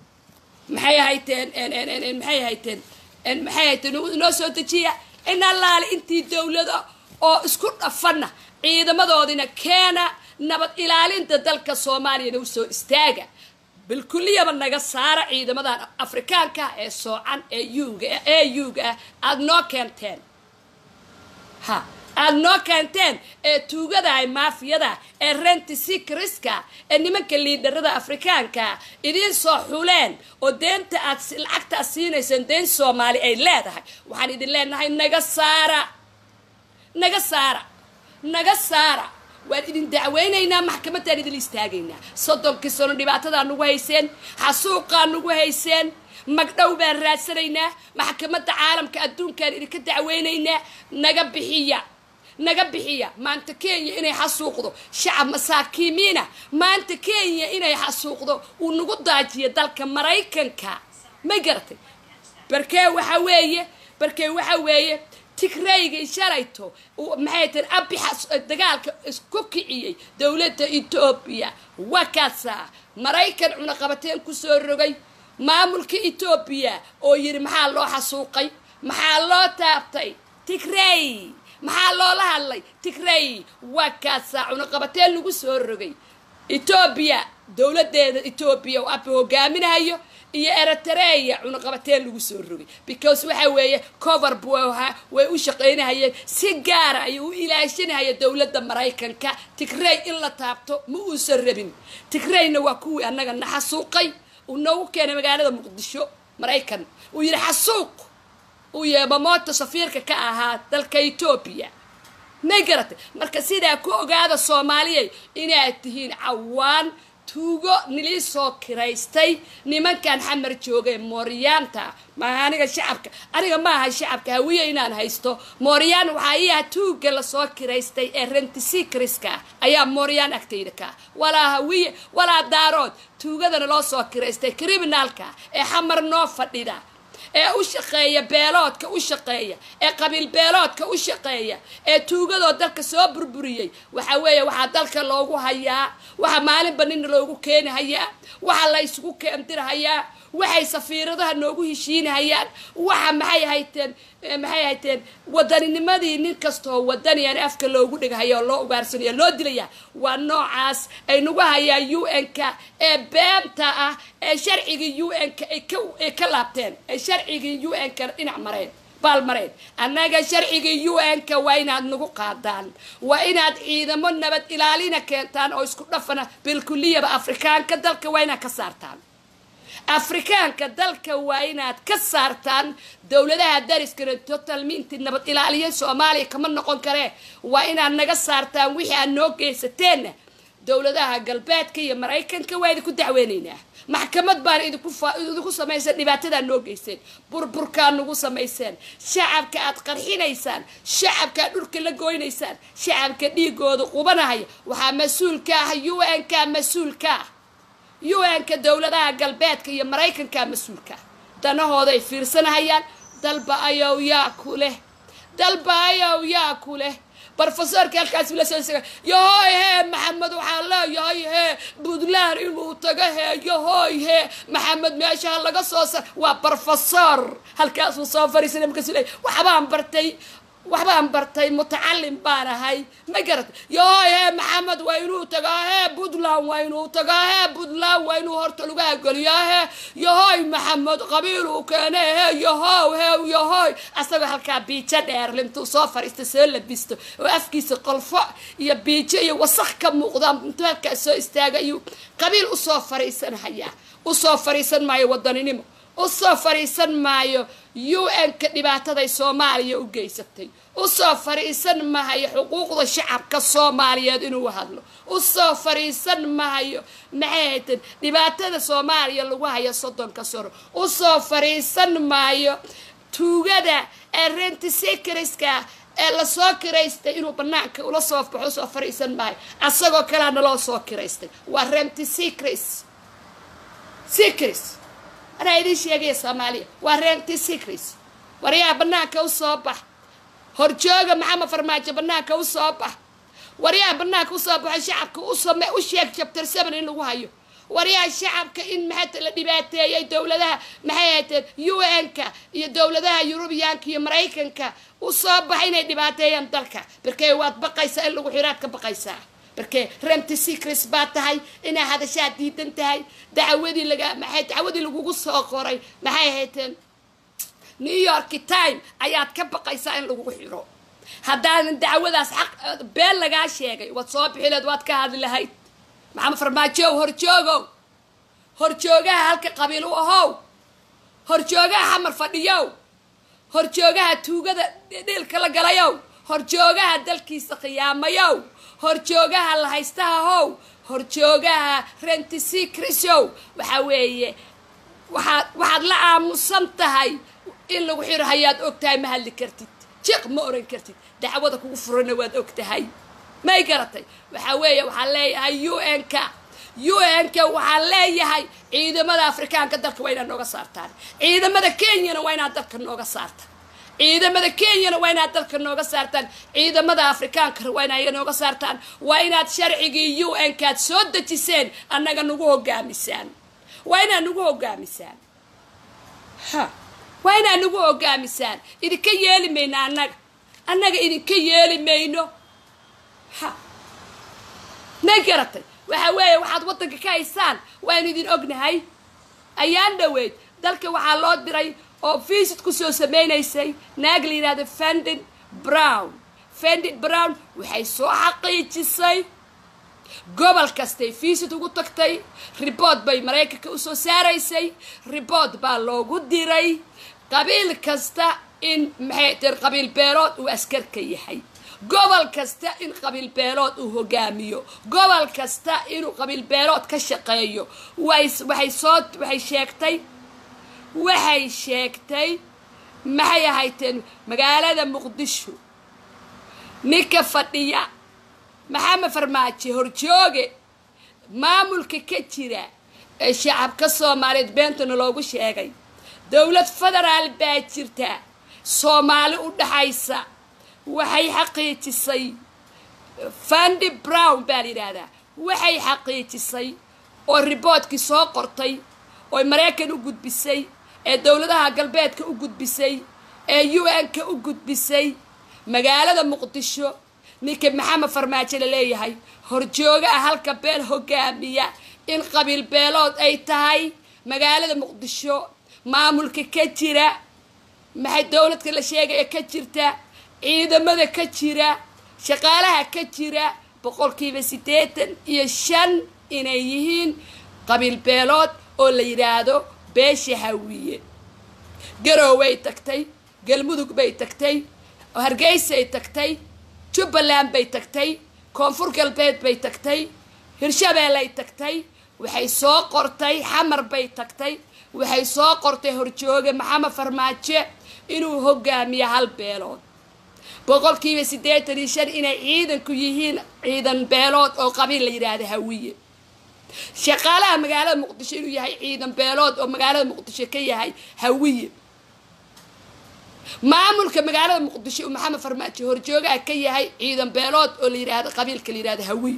maxay ahayteen maxay ahayteen maxay ahayteen noo soo dejiya in allaale intii dowlado oo isku dhafana ciidamadoodina keena nabad ilaalinta dalka soomaaliyana u soo istaaga bilkulliyaba naga saara ciidamadan afrikaanka ee soocan ee yuuga ee yuuga aad noo keenteen ha aad noo keenteen ee tuugada ay maafiyada ee renti secretska ee nimanka liidarada afrikaanka idiin soo xuleen oo deenta aad lacagta siinaysaan deen soomaali ay leedahay waxaan idin leenahay naga saara naga saara naga saara waan idin dacweynaynaa maxkamadaan idin istaagaynaa soddonkii sano dhibaatadaa nagu hayseen xasuuqaa nagu hayseen magdhow baan raadsanaynaa maxkamadda caalamka adduunkaan idinka dacweynaynaa naga bixiya naga bixiya maanta Kenya inay xasuuqdo shacab masaakiimiina maanta Kenya inay xasuuqdo uu nagu daajiyo dalka Mareykanka ma garatay barkee waxa weeye barkee waxa weeye tigrayga ishalayto maxay taan abi dagaalka isku kiciyay dawladda Ethiopia wakasa Mareykan una qabateen ku soo rogay maamulka Ethiopia oo yiri maxaa loo xasuuqay maxaa loo taabtay tigray maxaa loo la hadlay tigray wakasa una qabateen lagu soo rogay Ethiopia dawladeeda Ethiopia oo abi hogaaminayo iyo Eritrea una qabateen lagu soo rogay because waxa weeye cover buuha way u shaqeynayeen si gaar ah u ilaashanayeen dawladda Mareykanka tigray in la taabto ma uu sarrabin tigrayna waa kuwii anaga naxasuuqay oo noo keenay magaalada Muqdisho Mareykan uu yiri xasuuq uu yeeba moota safiirka ka ahaa dalka Ethiopia ma garatay marka sidaa ku ogaada Soomaaliyeed inay tihiin cawaan tuugo nilisoo kiraystay nimankan xamar joogay Mooryaanta ma aniga shacabka aniga ma aha shacabka hawiye inaan haysto Mooryaan waxa ay tuuga la soo kiraystay ee rent secretka ayaa Mooryaan agteyda ka wala hawiye wala daarood tuugadana loo soo kiraystay criminalka ee xamar noo fadhida ee u shaqeeya beeloodka u shaqeeya ee qabiil beeloodka u shaqeeya ee tuugado dalka soo burburiyay waxa weeye waxa dalka loogu hayaa waxa maalin banin loogu keenayaa waxa la isugu keentirayaa waxay safiiradaha noogu heshiinayaan waxa maxay hayteen maxay hayteen wadanimadii nin kasto wadaniyan afka loogu dhigayo loo ugaarsanaya loo dilaya waa noocaas ay nagu hayaa U N-ka ee beenta ah ee sharciga U N-ka ay ka laabteen ee sharciga U N-ka dhinac mareen bal mareen annaga sharciga U N-ka waa inaad nagu qaadaan waa inaad ciidamo nabad ilaalina keentaan oo isku dhafana bil kulliyada Afrikaanka dalka waa inaad ka saartaan Afrikaanka dalka waa inaad ka saartaan dawladaha dariska total minti nabad ilaaliye Soomaaliya kama noqon kare waa inaad naga saartaan wixii aad noo geysateen dawladaha galbeedka iyo Mareykanka waa idinku dacweynaynaa maxkamad baan idinku idinku sameeyay dhibaatada noo geyseen burburka nagu sameeyeen shacabka aad qarxinaysaan shacabka dhulka la gooynaysaan shacabka dhiigooda qubanahay waxa mas'uulka ah U N-ka mas'uulka U N-ka dawladaha galbeedka iyo Mareykanka mas'uulka danahooda ay fiirsanayaan dalba ayow yaa kule dalba ayow yaa kule professor kalkaas la soo sheegay yahay he Maxamed waxa la yahay he Buntland inuu taga he yahay he Maxamed meesha laga soo sar waa professor halkaas uu soo fariisanay markaas waxbaan bartay waxbaan bartay mutacallim baan ahay ma garad yahay he Maxamed waa inuu taga he Buntland waa inuu taga he Buntland waa inuu horta laga galiyaa yahay Maxamed qabiil uu keenay he yahay he yahay asaga halka biica dheer lintu soo fariistay soo labisto oo afkiisa qolfo iyo biica iyo wasakh ka muuqda inta halka soo istaagay qabiil u soo fariisanaya u soo fariisan maayo wadaninimo u soo fariisan maayo U N-ka dhibaatada Soomaaliya u geysatay u soo fariisan maayo xuquuqda shacabka Soomaaliyeed inuu hadlo u soo fariisan maayo maxay dhibaatada Soomaaliya lagu hayo soddonka sano u soo fariisan maayo tuugada ee rent secretka ee la soo kiraystay inuu banaanka ula soo baxo soo fariisan maayo asagoo kala naloo soo kiraystay waa rent secrets secrets أنا إذا شيء جي سامالي ورنتي سكريس وريا بناك وصباح هرجوجا محمد فرماجة بناك وصباح وريا بناك وصباح شعبك وصم وشيك شابتر سبعة إنه وهايو وريا شعبك إن محت الدبات يا دولة ده محيط يو إنكا يا دولة ده يوروبيانك يا أمريكانك وصباح إن الدبات ينطلق بركي وات بقى يسأل وحيراتك بقى يسأل بركي رمتي سيكريس باتهاي إن هذا شاديد انتهاي دعودي لقى ما هي دعودي لقوق الصقوري ما هي هيتن نيويورك تايم أيات كبقى يسائل لقوق حيرو هذا دعوة حق بين لقى شيء وتصوب حيلد وات كهذا اللي هيت محمد فرماجو هرجوجو هرجوجها هلك قبيلو هو هرجوجها حمر فديو هرجوجها توجد ديل كلا جلايو هرجوجها دلكيس قياميو هرجوجها اللي هيستها هو هرجوجها رنت سيكريسيو وحويه waxaad waxaad la aamusan tahay in lagu xiro hayaad ogtahay ma hadli kartid jiq ma oran kartid dacwada kugu furana waad ogtahay may garatay waxa weeye waxaa leeyahay U N-ka U N-ka waxaa leeyahay ciidamada Afrikaanka dalka waa inaad nooga saartaan ciidamada Kenyana waa inaad dalka nooga saartaan ciidamada Kenyana waa inaad dalka nooga saartaan ciidamada Afrikaanka waa inaad nooga saartaan waa inaad sharcigii U N-ka soo dejiseen annaga nagu hogaamisaan waa inaad nagu hogaamisaan ha waa inaad nagu hogaamisaan idinka yeeli mayno annaga annaga idinka yeeli mayno ha ma garatay waxa weeye waxaad wadanka ka haysaan waan idin ognahay ayaan dhaweyd dalka waxaa loo diray oo visit ku soo sameynaysay naag la yiraahdo Fendin Brown Fendin Brown waxay soo xaqiijisay gobol kastay visit ugu tagtay report bay Mareykanka u soo saaraysay report baa loogu diray qabiil kasta in maxay tir qabiil beelood uu askar ka yahay gobol kasta in qabiil beelood uu hogaamiyo gobol kasta inuu qabiil beelood ka shaqeeyo waxay soo waxay sheegtay waxay sheegtay maxay ahaayeen magaalada Muqdisho ninka fadhiya maxamed farmaajo horjooge maamulka ka jira ee shacabka Soomaaliyeed beentana loogu sheegay dawlad federaal baa jirta Soomaali u dhaxaysa waxay xaqiijisay Fendin Brown baa yiraahdaa waxay xaqiijisay oo reportkii soo qortay oo Mareykan u gudbisay ee dawladaha galbeedka u gudbisay ee U N-ka u gudbisay magaalada Muqdisho ninka maxamed farmaajo la leeyahay horjooga halka beel hogaamiya in qabiil beelood ay tahay magaalada Muqdisho maamulka ka jira maxay dawladka la sheegay ka jirta ciidamada ka jira shaqaalaha ka jira boqolkiiba siddeetan iyo shan inay yihiin qabiil beelood oo la yiraahdo beesha hawiye garooway tagtay galmudug bay tagtay hargeysa ay tagtay Jubbaland bay tagtay koonfur galbeed bay tagtay Hirshabelle ay tagtay waxay soo qortay xamar bay tagtay waxay soo qortay horjooga maxamed farmaajo inuu hogaamiyo hal beelood boqolkiiba siddeetan iyo shan inay ciidan ku yihiin ciidan beelood oo qabiil la yiraahdo hawiye shaqaalaha magaalada Muqdisho inuu yahay ciidan beelood oo magaalada Muqdisho ka yahay hawiye maamulka magaalada Muqdisho maxamed farmaajo horjooga ka yahay ciidan beelood oo la yiraahdo qabiilka la yiraahdo hawiye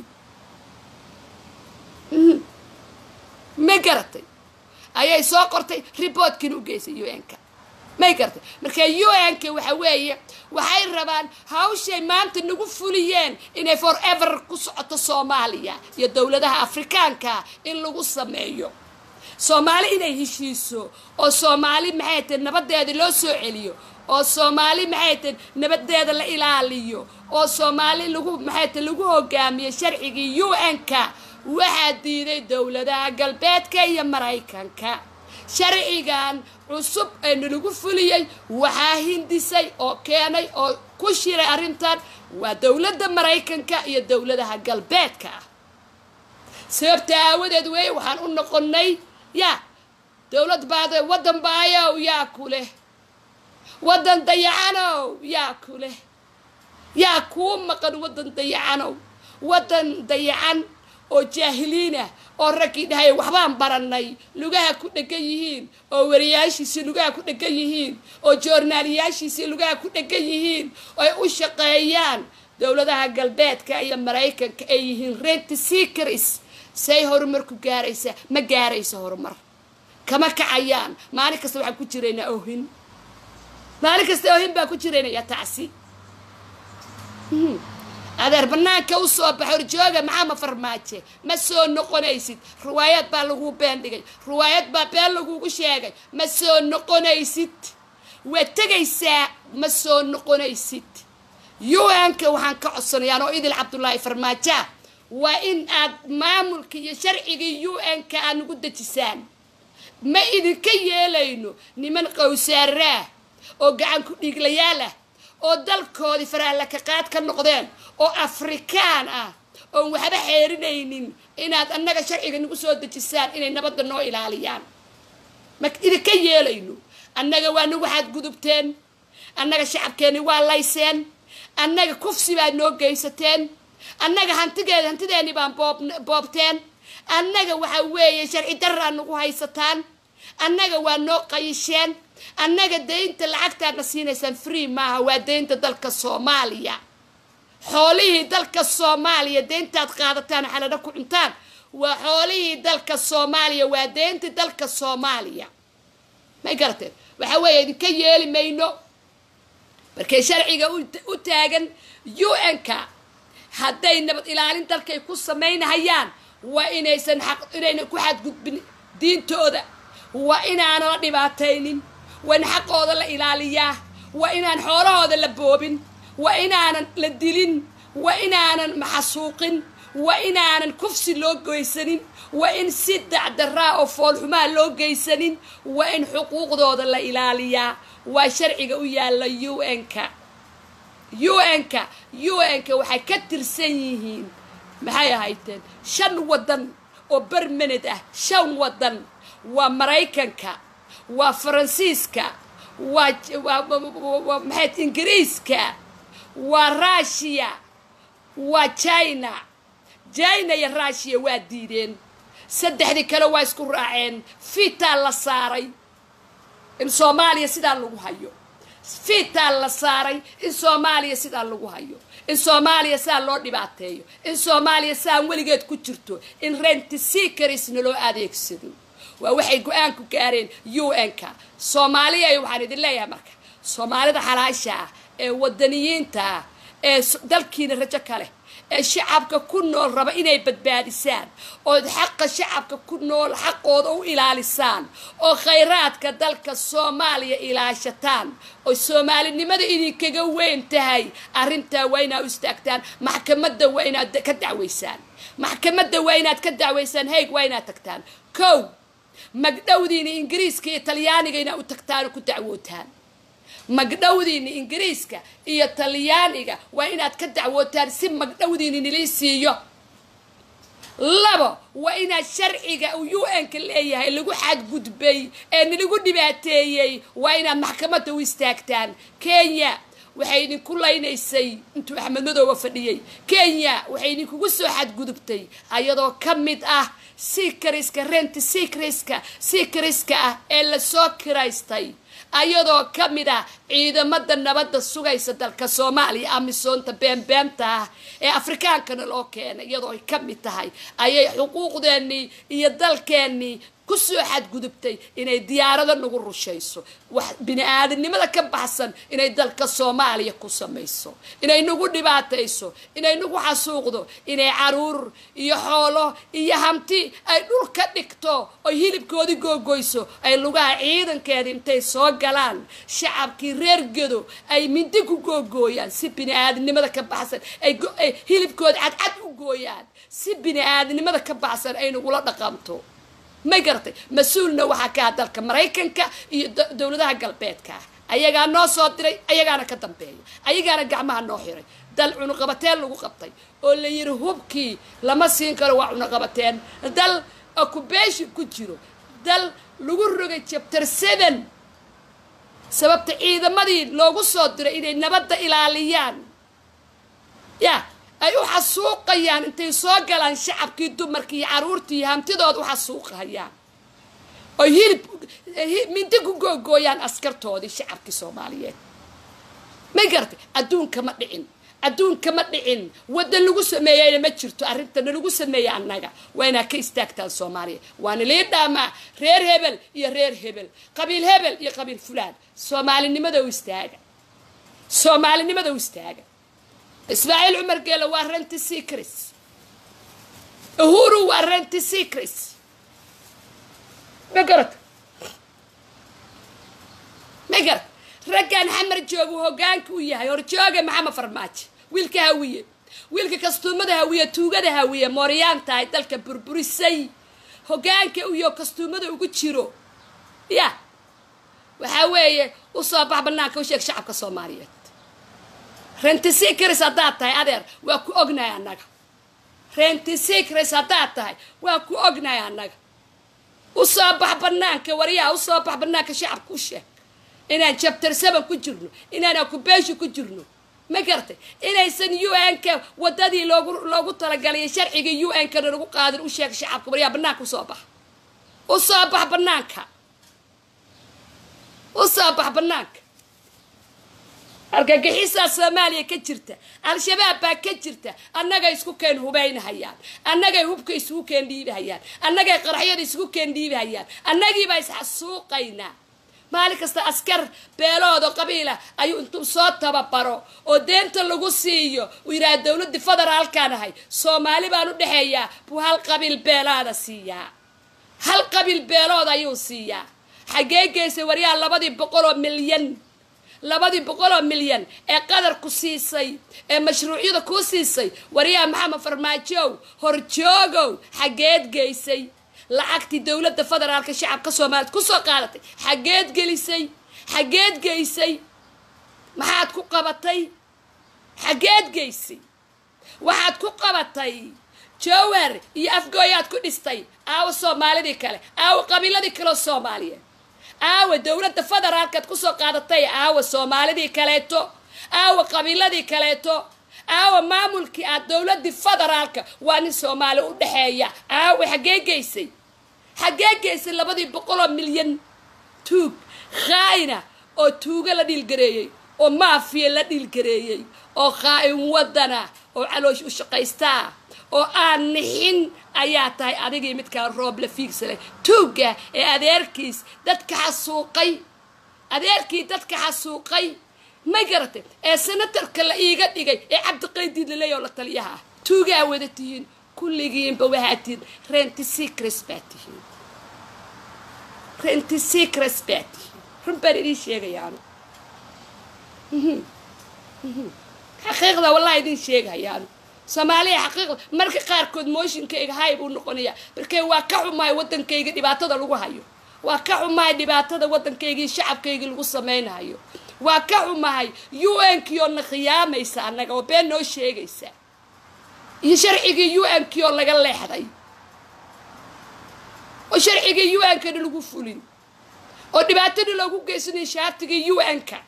ma garatay ayay soo qortay reportkin u geysay U N-ka ma garatay marka U N-ka waxa weeye waxay rabaan hawshay maanta nagu fuliyeen inay forever ku socoto Soomaaliya iyo dawladaha Afrikaanka in lagu sameeyo Soomaali inay heshiiso oo Soomaali maxay tahay nabadeeda loo soo celiyo oo Soomaali maxay tahay nabadeeda la ilaaliyo oo Soomaali lagu maxay tahay lagu hogaamiyo sharcigii U N-ka waxa diiday dawladaha galbeedka iyo Mareykanka sharcigan cusub ee lagu fuliyay waxa hindisay oo keenay oo ku shiray arintan waa dawladda Mareykanka iyo dawladaha galbeedka sababta awadeed way waxaan u noqonay ya dawlad baada wadan baayo yaa kule wadan dayacano yaa kule yaa ku maqan wadan dayacano wadan dayacan oo jaahiliina oo ragii dhahay waxbaan baranay lugaha ku dhagan yihiin oo wariyaashiisa lugaha ku dhagan yihiin oo joornaaliyaashiisa lugaha ku dhagan yihiin oo u shaqeeyaan dawladaha galbeedka iyo Mareykanka ay yihiin rent seekers say horumar ku gaaraysa ma gaarayso horumar kama kacayaan maalin kasta waxa ku jirayna oohin maalin kasta oohin baa ku jirayna ya tacsi adeer banaanka u soo baxay horjooga maxamed farmaajo ma soo noqonaysid riwaayad baa lagu beendhigay riwaayad baa been lagu sheegay ma soo noqonaysid waa tagaysaa ma soo noqonaysid U N-ka waxaan ka codsanayaa oo idil Cabdullaahi Farmaajo waa in aad maamulka iyo sharciga U N-ka aad ugu dejisaan ma idinka yeelayno niman qowsaara oo gacan ku dhiglayaal ah oo dalkoodii faraala ka qaad ka noqdeen oo Afrikaan ah oo waxba xeerinaynin inaad annaga sharciga nagu soo dejisaan inay nabadda noo ilaaliyaan ma idinka yeelayno annaga waa nagu xad gudubteen annaga shacabkeeni waa layseen annaga kufsi baa noo geysateen annaga hantigeeda hantideeni baan boob boobteen annaga waxa weeye sharci darra nagu haysataan annaga waa noo qaysheen annaga deynta lacagtaadna siinaysan free maaha waa deynta dalka Soomaaliya xoolihii dalka Soomaaliya deyntaad qaadataan xalada ku cuntaan waa xoolihii dalka Soomaaliya waa deynta dalka Soomaaliya ma gartay waxa weeye idinka yeeli mayno markay sharciga u taagan U N-ka hadday nabad ilaalin dalkay ku sameynayaan waa inaysan xaq inayna ku xad gudbin diintooda waa inaana la dhibaataynin waa in xaqooda la ilaaliyaa waa inaan xoolahooda la boobin waa inaanan la dilin waa inaanan maxasuuqin waa inaanan kufsi loo geysanin waa in si dacdaraa oo foolxumaa loo geysanin waa in xuquuqdooda la ilaaliyaa waa sharciga u yaala U N-ka U N-ka U N-ka waxay ka tirsan yihiin maxay ahaydeen shan wadan oo barmanad ah shan wadan waa Mareykanka waa Faransiiska waa waa maxay Ingiriiska waa Russia waa China China iyo Russia waa diideen saddexdii kale waa isku raaceen fitaa la saaray in Soomaaliya sida lagu hayo fitaa la saaray in Soomaaliya sida lagu hayo in Soomaaliya saa loo dhibaateeyo in Soomaaliya saa weligeed ku jirto in rent seekers loo adeegsado waa waxay go'aan ku gaareen U N-ka Soomaaliya waxaan idin leeyahay marka Soomaalida xalaasha ee wadaniyiinta ee dalkiina rajo kale ee shacabka ku nool raba inay badbaadisaan oo xaqqa shacabka ku nool xaqooda u ilaalisaan oo khayraadka dalka Soomaaliya ilaashataan oo Soomaalinimada idinkaga weyn tahay arinta wayna u istaagtaan maxkamadda wayna ka dacweysaan maxkamadda wayna ka dacweysaan heeg wayna tagtaan kow magdhowdiina Ingiriiska iyo Talyaaniga ina u tagtaan ku dacwootaan magdhowdiina Ingiriiska iyo Talyaaniga waa inaad ka dacwootaan si magdhowdiina nilisiiyo labo waa inaad sharciga U N-ka leeyahay lagu xad gudbay ee lagu dhibaateeyay waa inaad maxkamadda u istaagtaan Kenya waxay idin ku leynaysay intuu Axmed Madow fadhiyay Kenya waxay idin kugu soo xad gudubtay ayadoo kamid ah secretka rent secretka secretka ah ee la soo kiraystay ayadoo kamid ah ciidamada nabadda sugaysa dalka Soomaaliya amisoonta beenbeenta ee Afrikaankana loo keenay iyadoo ay kamid tahay ayay xuquuqdeeni iyo dalkeeni ku soo xad gudubtay inay diyaarada nagu rushayso wax bini'aadanimada ka baxsan inay dalka Soomaaliya ku sameeyso inay nagu dhibaatayso inay nagu xasuuqdo inay caruur iyo xoolo iyo hanti ay dhulka dhigto oo hilibkoodi googoyso ay lugaha ciidankeeda intay soo galaan shacabkii reer Gedo ay mindi ku googooyaan si bini'aadanimada ka baxsan ay hilibkoodi cad cad u gooyaan si bini'aadanimada ka baxsan ay nagu la dhaqanto ma gartay mas'uulna waxa ka dalka Mareykanka iyo dawladaha galbeedka ayaga noo soo diray ayagaana ka dambeeyay ayagaana gacmaha noo xiray dal cunuqabateen lagu qabtay oo la yiri hubkii lama siin karo waa cunuqabateen dal occupation ku jiro dal lagu rogay chapter seven sababta ciidamadii loogu soo diray inay nabadda ilaaliyaan ya ay u xasuuqayaan intay soo galaan shacabkii dumarkii caruurtii hantidooda u xasuuqayaan oo hilib mindi ku googooyaan askartoodii shacabkii Soomaaliyeed ma gartay adduunka ma dhicin adduunka ma dhicin wada lagu sameeyay ma jirto arrintan lagu sameeyay annaga wayna ka istaagtaan Soomaaliya waana leedama reer hebel iyo reer hebel qabiil hebel iyo qabiil fulaan Soomaalinimada u istaaga Soomaalinimada u istaaga إسماعيل عمر قال وارنت سيكريس هورو وارنت سيكريس ما قرت ما قرت رجع حمر جوج وهجانك وياه يرجعك مع ما فرماتش ويلك هوية ويلك كستوم ده هوية توجا ده هوية موريان تاي تلك بربرسي هجانك وياه كستوم ده وجود شيرو يا وحويه وصابح بناك وشيك شعبك الصومالية rent seekers hadaad tahay adeer waa ku ognahay annaga rent seekers hadaad tahay waa ku ognahay annaga وصبح بنانك وريا وصبح بنانك شعب كوشة إن أنا شابتر سبعة كجرنو إن أنا كوباش كجرنو ما قرتي إن إنسان يو إنك ودادي لو لو قلت لك قال شرعي يو إنك نروح قادر وشيك شعب وريا بنانك وصبح وصبح بنانك وصبح بنانك argagixisaa Soomaaliya ka jirta al-shabaab baa ka jirta annaga isku keen hubaynahayaan annaga hubka isku keen dhiibahayaan annaga qaraxyada isku keen dhiibahayaan annagii baa isxasuuqayna maalin kasta askar beeloodo qabiila ayuu intuu soo tababaro oo deenta lagu siiyo wiilaa dawladda federaalka ahay Soomaali baan u dhaxeeyaa buu hal qabiil beelaada siiyaa hal qabiil beelooda ayuu siiyaa xageegeysay wariyaa labadii boqol oo milyan labadii boqol oo milyan ee qadar ku siisay ee mashruucyada ku siisay wariyaa maxamed farmaajo horjoogow xageed geysay lacagtii dawladda federaalka shacabka Soomaaliyeed ku soo qaadatay xageed gelisay xageed geysay maxaad ku qabatay xageed geysay waxaad ku qabatay jawhar iyo afgooyaad ku dhistay aaw Soomaalidii kale aaw qabiiladii kale Soomaaliyeed aawa dawladda federaalka ku soo qaadatay aawa Soomaalidii kaleeto aawa qabiiladii kaleeto aawa maamulkii aad dawladda federaalka waa nin Soomaali u dhaxeeya aawa xageegeysay xageegeysay labadii boqol oo milyan tuug khaayna oo tuuga la dhil gareeyay oo maafiya la dhil gareeyay oo khaayin wadana oo caloosh u shaqaysta oo aan nixin ayaa tahay adigii midka roob la fiigsalay tuuga ee adeerkiis dadka xasuuqay adeerkii dadka xasuuqay ma garatay ee senatarka la iiga dhigay ee Cabdiqaydiid la leeyahay la taliyaha tuuga wadatiin kulligiin ba waxaatiin rent secret baatihiin rent secret baatihiin runbari sheegayaan xaqiiqda wallahi idin sheegayaan Soomaaliya xaqiiqda marka qaarkood mooshinkayga hayb uu noqonaya markay waa ka xumaay wadankayga dhibaatada lagu hayo waa ka xumaay dhibaatada wadankayga shacabkayga lagu sameeynayo waa ka xumaay U N kiyo na khiyaamaysa anaga oo been noo sheegaysa iyo sharciga U N kiyo laga leexday oo sharciga U N ka lagu fulin oo dhibaatada lagu geysanay shaatiga U N ka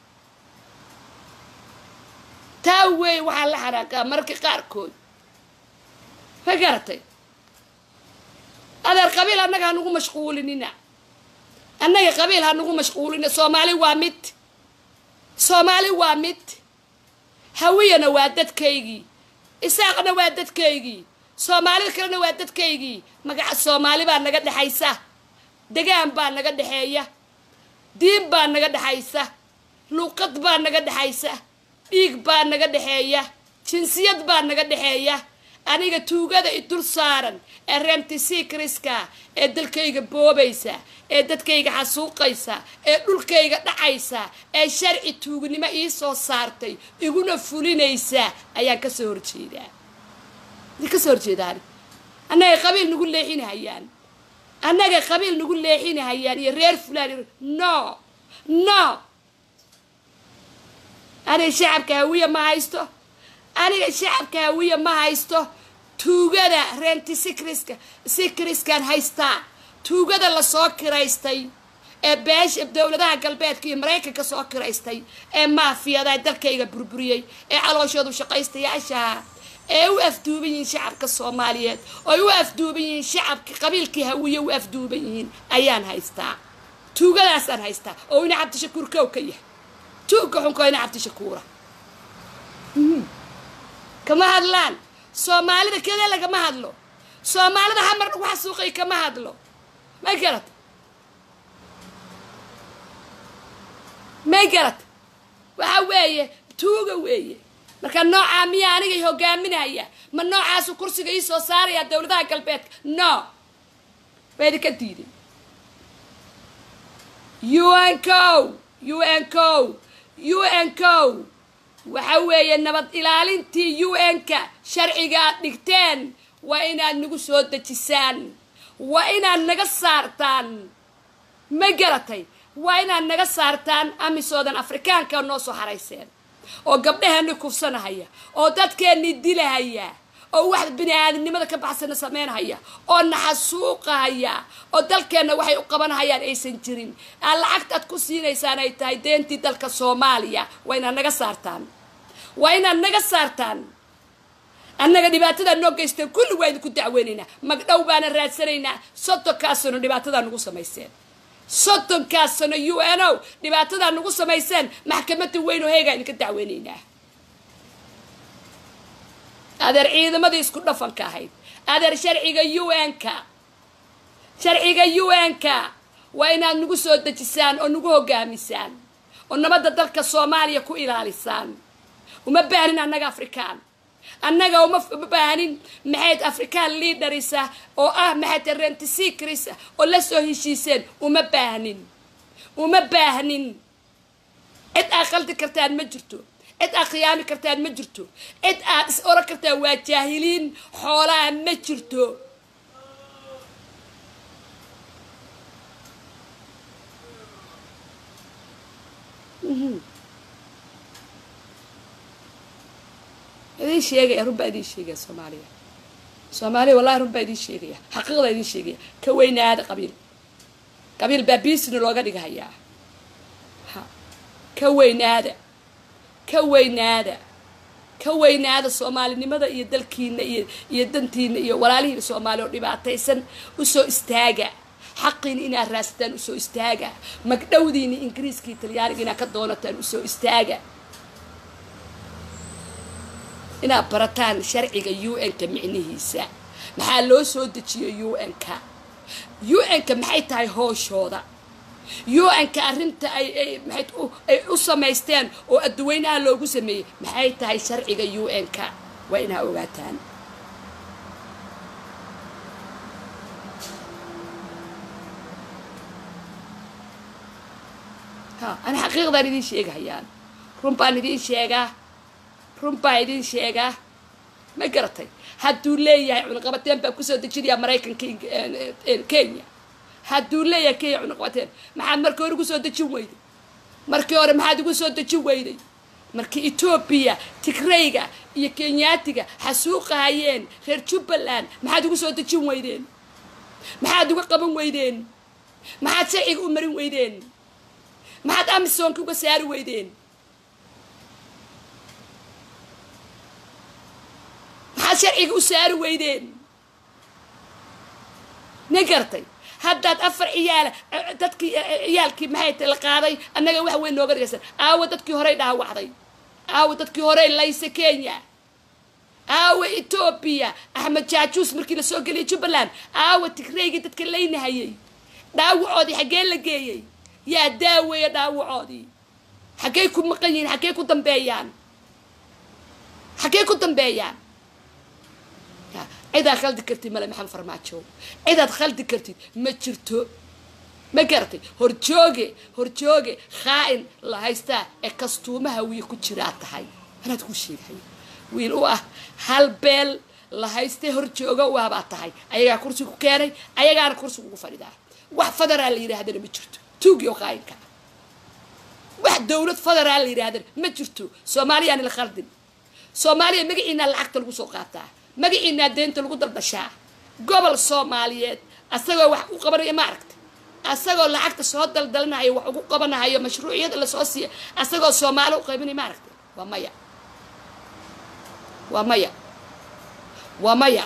taaway waxa la xaraqa marka qaarkood fagartay adar qabiil annaga nagu mashquulinina annaga qabiil nagu mashquulina Soomaali waa mid Soomaali waa mid hawiyana waa dadkaygii isaaqna waa dadkaygii Soomaali kalena waa dadkaygii magaca Soomaali baa naga dhaxaysa degaan baa naga dhaxeeya diin baa naga dhaxaysa luqad baa naga dhaxaysa dhiig baa naga dhaxeeya jinsiyad baa naga dhaxeeya aniga tuugada i dul saaran ee rent secretka ee dalkayga boobaysa ee dadkayga xasuuqaysa ee dhulkayga dhacaysa ee sharci tuugnimo ii soo saartay iguna fulinaysa ayaan ka soo horjeedaa ka soo horjeedaan anaga qabiil nagu leexinayaan anaga qabiil nagu leexinayaan iyo reer fulaan no no أنا شعب كهوية ما هيستو أنا شعب كهوية ما هيستو توجدا رنت سكريسك سكريس كان هيستا توجدا لصاك رايستي باش الدولة ده قلبات كي أمريكا كصاك رايستي ما في هذا الدركة بربرية على شو شقيستي عشاء وقف دوبين شعب كالصوماليات وقف دوبين شعب قبيل كهوية وقف دوبين أيان هيستا توجدا أصلا هيستا أو نعم تشكر كوكيه توقع حنكوين عبد شكورة كما هادلان Soomaalida kale laga ma hadlo Soomaalida hamar wax suuqay kama hadlo ma garat ma garat waxa weeye tuuga weeye marka nooca miya aniga hogaaminaya ma noocaas kursiga ii soo saaraya dawladaha galbeedka no way ka diiday U N C O U N C O U N C O waxa weeye nabad ilaalintii U N ka sharciga dhigteen waa inaad nagu soo dajisaan waa inaad naga saartaan ma garatay waa inaad naga saartaan amisoodan afrikaanka noo soo xarayseen oo gabdhaheena kufsanahaya oo dadkeena dilahaya oo wax bini aadamnimada ka baxsan sameynaya oo naxasuuqaya oo dalkeena waxay u qabanayaan aysan jirin aan lacagta aad ku siinaysaan ay tahay deentii dalka Soomaaliya wayna naga saartaan wayna naga saartaan annaga dhibaatada noo geystay kulli way ku dacweynayna magdhow baana raadsanaynaa soddonkaasna dhibaatada nagu samayseen soddonkaasna U N O dhibaatada nagu samayseen maxkamadda weyn oo heega idinka dacweynaynaa adeer ciidamada isku dhafanka ahayd adeer sharciga U N ka sharciga U N ka waa inaad nagu soo dejisaan oo nagu hogaamisaan oo nabadda dalka Soomaaliya ku ilaalisaan uma baahin annaga Afrikaan annaga uma baahin maxayd Afrikaan leaderisa oo ah maxayd rent seekers oo la soo heshiiseen uma baahin uma baahin cid aqaldi kartaan ma jirto cid aqyaami kartaan ma jirto cid aad is oran kartaan waa jaahiliin xoolaha ma jirto idin sheegay runba idin sheegay Soomaaliya Soomaaliya wallahi runba idin sheegay xaqiiqada idin sheegay ka weynaada qabiil qabiil baabiisna looga dhigayaa ha ka weynaada ka weynaada ka weynaada Soomaalinimada iyo dalkiina iyo iyo dantiina iyo walaalihiina Soomaaliya oo dhibaataysan u soo istaaga xaqin ina raastaan u soo istaaga magdhowdiina Ingiriiska Talyaaniga ka doonataan u soo istaaga ina barataan sharciga U N ka micnihiisa maxaa loo soo dejiyay U N ka U N ka maxay tahay hooshooda U N ka arinta ay maxay u sameysteen oo adduweynaha loogu sameeyay maxay tahay sharciga U N ka waa ina ogaataan ha ana xaqiiqdan idin sheegayaan runbaan idin sheegaa runbaa idin sheegaa ma garatay hadduu leeyahay cunaqabateen baa kusoo dejinaya Maraykanka Kenya hadduu leeyahay Kenya cunaqabateen maxaad markii hore kusoo dejin weyday markii hore maxaad ugu soo dejin weyday markii Ethiopia Tigrayga iyo Kenyaatiga xasuuqayeen reer Jubbaland maxaad ugu soo dejin weydeen maxaad uga qaban weydeen maxaad sharciga u marin weydeen maxaad Amisom uga saari weydeen sharciga u saari weydeen nagartay haddaad afar ciyaal dadkii ciyaalkii maxay la qaaday annaga wax weyn nooga dhigaysan aawa dadkii hore dhaawacday aawa dadkii hore laysa Kenya aawa Ethiopia Ahmed Jaajuus markii la soo galay Jubbaland aawa Tigrayga dadka leynahayay dhaawacoodii xagee la geeyay yaa daaweeya dhaawacoodii xagee ku maqan yihiin xagee ku dambeeyaan xagee ku dambeeyaan إذا خلدي كرتي ملا محمد فرماتشو إذا خلدي كرتي ما شرتو ما قرتي هرجوجي هرجوجي خائن لا هيستا إكستومة هوي كتشرات هاي أنا تقول شيء هاي ويلوه هالبل لا هيستا هرجوجا وهبات هاي أيها كرسي كاري أيها أنا كرسي كفريدا واحد فدر على اللي هذا ما شرتو توجيو خائن كا واحد دولة فدر على اللي هذا ما شرتو سوماليا أنا الخلدين سوماليا ما جينا العقد الوسوقاتها magaciina deenta lagu darbashaa gobol Soomaaliyeed asagoo wax u qabanaya ma aragtay asagoo lacagta soo daldalanayo wax ugu qabanayo mashruuciyada la soo siiyay asagoo Soomaali u qaybinay ma aragtay waa maya waa maya waa maya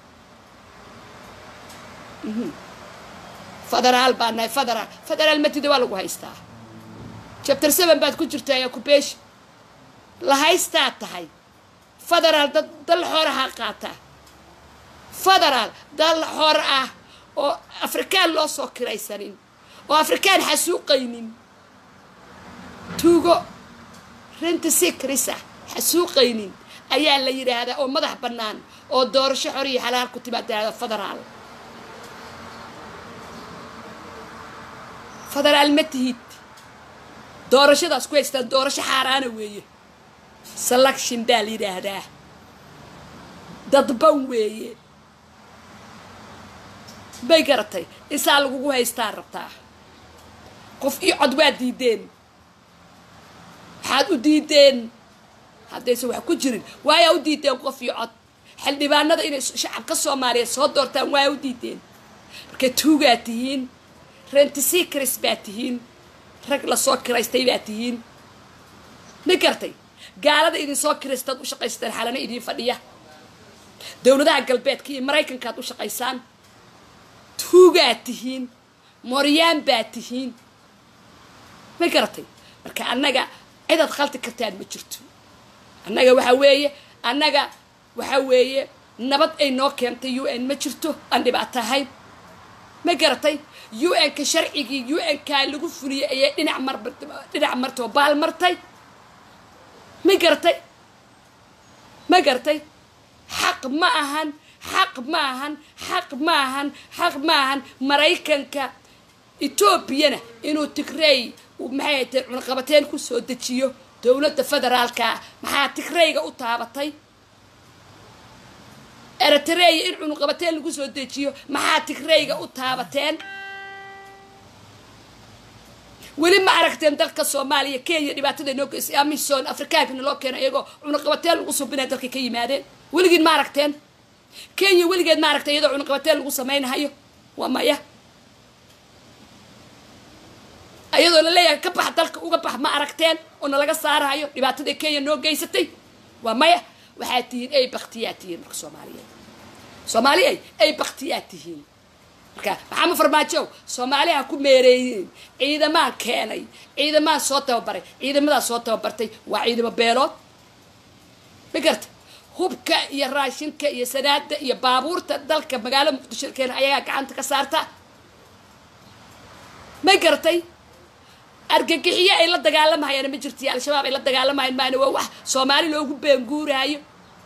federaal baana federaal federaal matida waa lagu haystaa chapter seven baad ku jirtaa ku beesh la haystaa tahay federaal dal xoraha qaata federaal dal xor ah oo Afrikaan loo soo kiraysanin oo Afrikaan xasuuqaynin tuugo rent seekers xasuuqaynin ayaa la yiraahdaa oo madax banaan oo doorasho xor iyo xalaal ku timaada federaal federaal matihid doorashadaas ku haystaan doorasho xaaraana weeye selection baa la yiraahdaa dadban weeye bay garatay isaa lagugu haystaa rabtaa qof ii cod waa diideen waxaad u diideen haddayse wax ku jirin waayaa u diideen qof ii cod xildhibaanada inay shacabka Soomaaliyeed soo doortaan waa u diideen markay tuugaa tihiin renti secrets baa tihiin rag la soo kiraystay baa tihiin ma gartay gaalada idin soo kiraystad u shaqaystaan xalana idin fadhiya dawladaha galbeedka iyo Mareykanka aad u shaqaysaan tuugaa tihiin moryaan baa tihiin ma gartay marka annaga cidaad khalti kartaan ma jirto annaga waxa weeye annaga waxa weeye nabad ay noo keentay U N ma jirto aan dhibaato ahayn ma garatay U N ka sharcigii U N ka lagu fuliyay ay dhinac mar dhinac marto baal martay ma garatay ma garatay xaq ma ahan xaq ma ahan xaq ma ahan xaq ma ahan Mareykanka Ethiopiana inuu Tigray maxay tahay cunaqabateen ku soo dejiyo dawladda federaalka maxaa Tigrayga u taabatay Eritrea in cunaqabateen lagu soo dejiyo maxaa Tigrayga u taabateen weli ma aragteen dalka Soomaaliya Kenya dhibaatada inoo geysay Amazon Afrikaanka loo keenay iyago cunaqabateen lagu soo binay dalka ka yimaadeen weligiin ma aragteen Kenya weligeed ma aragtay iyadoo cunaqabateen lagu sameeynayo waa maya ayadoo la leeyahay ka bax dalka uga bax ma aragteen oo laga saarayo dhibaatada Kenya noo geysatay waa maya waxaa tihiin ay baqtiyaatihiin marka Soomaaliyeed Soomaaliyeed ay baqtiyaatihiin marka maxaa farmaajo Soomaaliya ku meereeyeen ciidamada keenay ciidamada soo tababaray ciidamada soo tababartay waa ciidamo beelood bigart hubka iyo raashinka iyo sanaada iyo baabuurta dalka magaalada Muqdisho keen ayaga gacanta ka saarta ma gartay argagixiye ay la dagaalamayaan ma jirto al-shabaab ay la dagaalamayaan maana waa wax Soomaali loogu been guurayo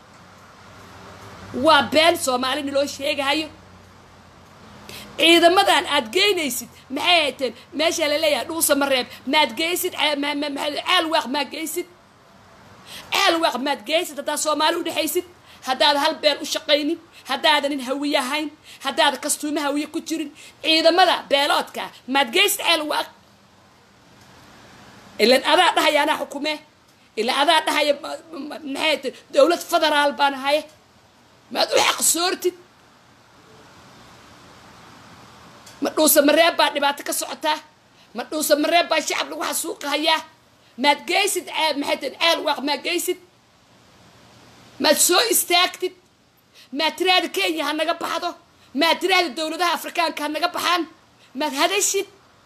waa been Soomaali loo sheegayo ciidamadan aad geynaysid maxay hayteen meesha la leeyahay dhuusa mareeb maad geysid aal wax ma geysid aal wax ma geysid hada Soomaali u dhaxaysid hadaad hal been u shaqeynin hadaadan hawiye ahayn hadaad kastuuma hawiye ku jirin ciidamada beeloodka maad geysid aal wax إلا أنا ده هي أنا حكومة إلا أنا ده هي نهاية دولة فدرال بان هاي ما تروح حق صورتي ما توصل مريب بعد بعد كسرتها ما توصل مريب بعد شعب لو حسوق هيا ما تجيسد ما حد قال وق ما جيسد ما تسوي استاكتد ما تراد كينيا هنجا بحضه ما تراد الدولة ده أفريقيا كان نجا بحان ما هذا الشيء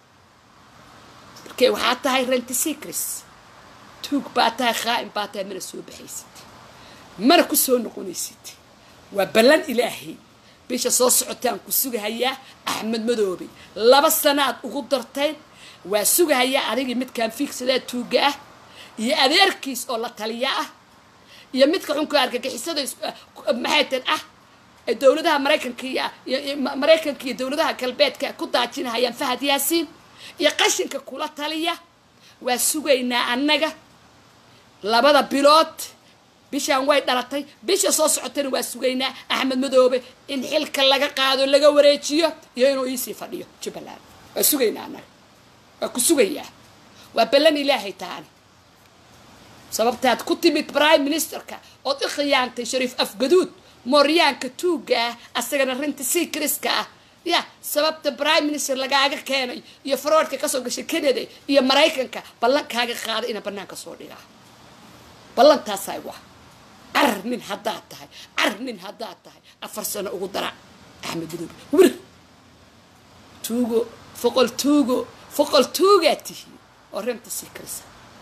كي وحتى هاي رنت سيكرس توك باتا خائن باتا من السوق بحيسيت مركو سو نقونيسيت وبلن إلهي بيش صوص عتان كسوق هيا أحمد مدوبي لبا سنوات ugu darteen waa sugahaya adiga mid kan fiigsada tuuga iyo adeerkiis oo la taliya ah iyo midka xunka argagixisada maxaytan ah dawladaha Mareykanka iyo Mareykanka iyo dawladaha galbeedka ku daajinayaan Fahad Yaasiin iyo qashinka kula taliya waa sugaynaa annaga labada bilood bishaan way dhalatay bisha soo socotana waa sugaynaa Axmed Madoobe in xilka laga qaado laga wareejiyo iyo inuu ii sii fadhiyo Jubbaland waa sugaynaa annaga waa ku sugayaa waa ballan Ilaahay taani sababtaad ku timid prime ministerka oo khiyaantay Shariif Afgaduud mooryaanka tuuga asagana rinta secretska يا سببت برايم مينستر لقاعد كاني يا فرود كسر قش كندي يا مريكانك بلنك هاجي خاد إنا بنانك صوريها بلنك تاساي واحد عر من هدات هاي عر من هدات هاي أفرسنا أقدر أحمد بدوب ور توجو فقل توجو فقل توجتي ورمت السكرس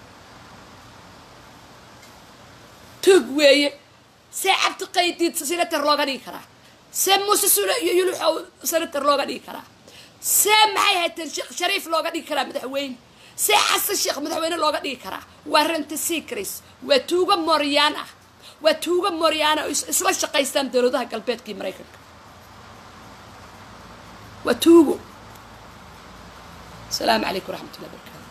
توجوي ساعة قيدت سنة الرجالي كرا سمو سسولة يلوحوا سنة الرجالي كرا سام هاي الشيخ شريف لوجالي كرا مدحوين ساحس الشيخ مدحوين لوجالي كرا ورمت السكرس وتوجا موريانا وتوجا موريانا إسلا شقيستان دلودها قلبت كي مريكا وتوجو السلام عليكم ورحمة الله وبركاته.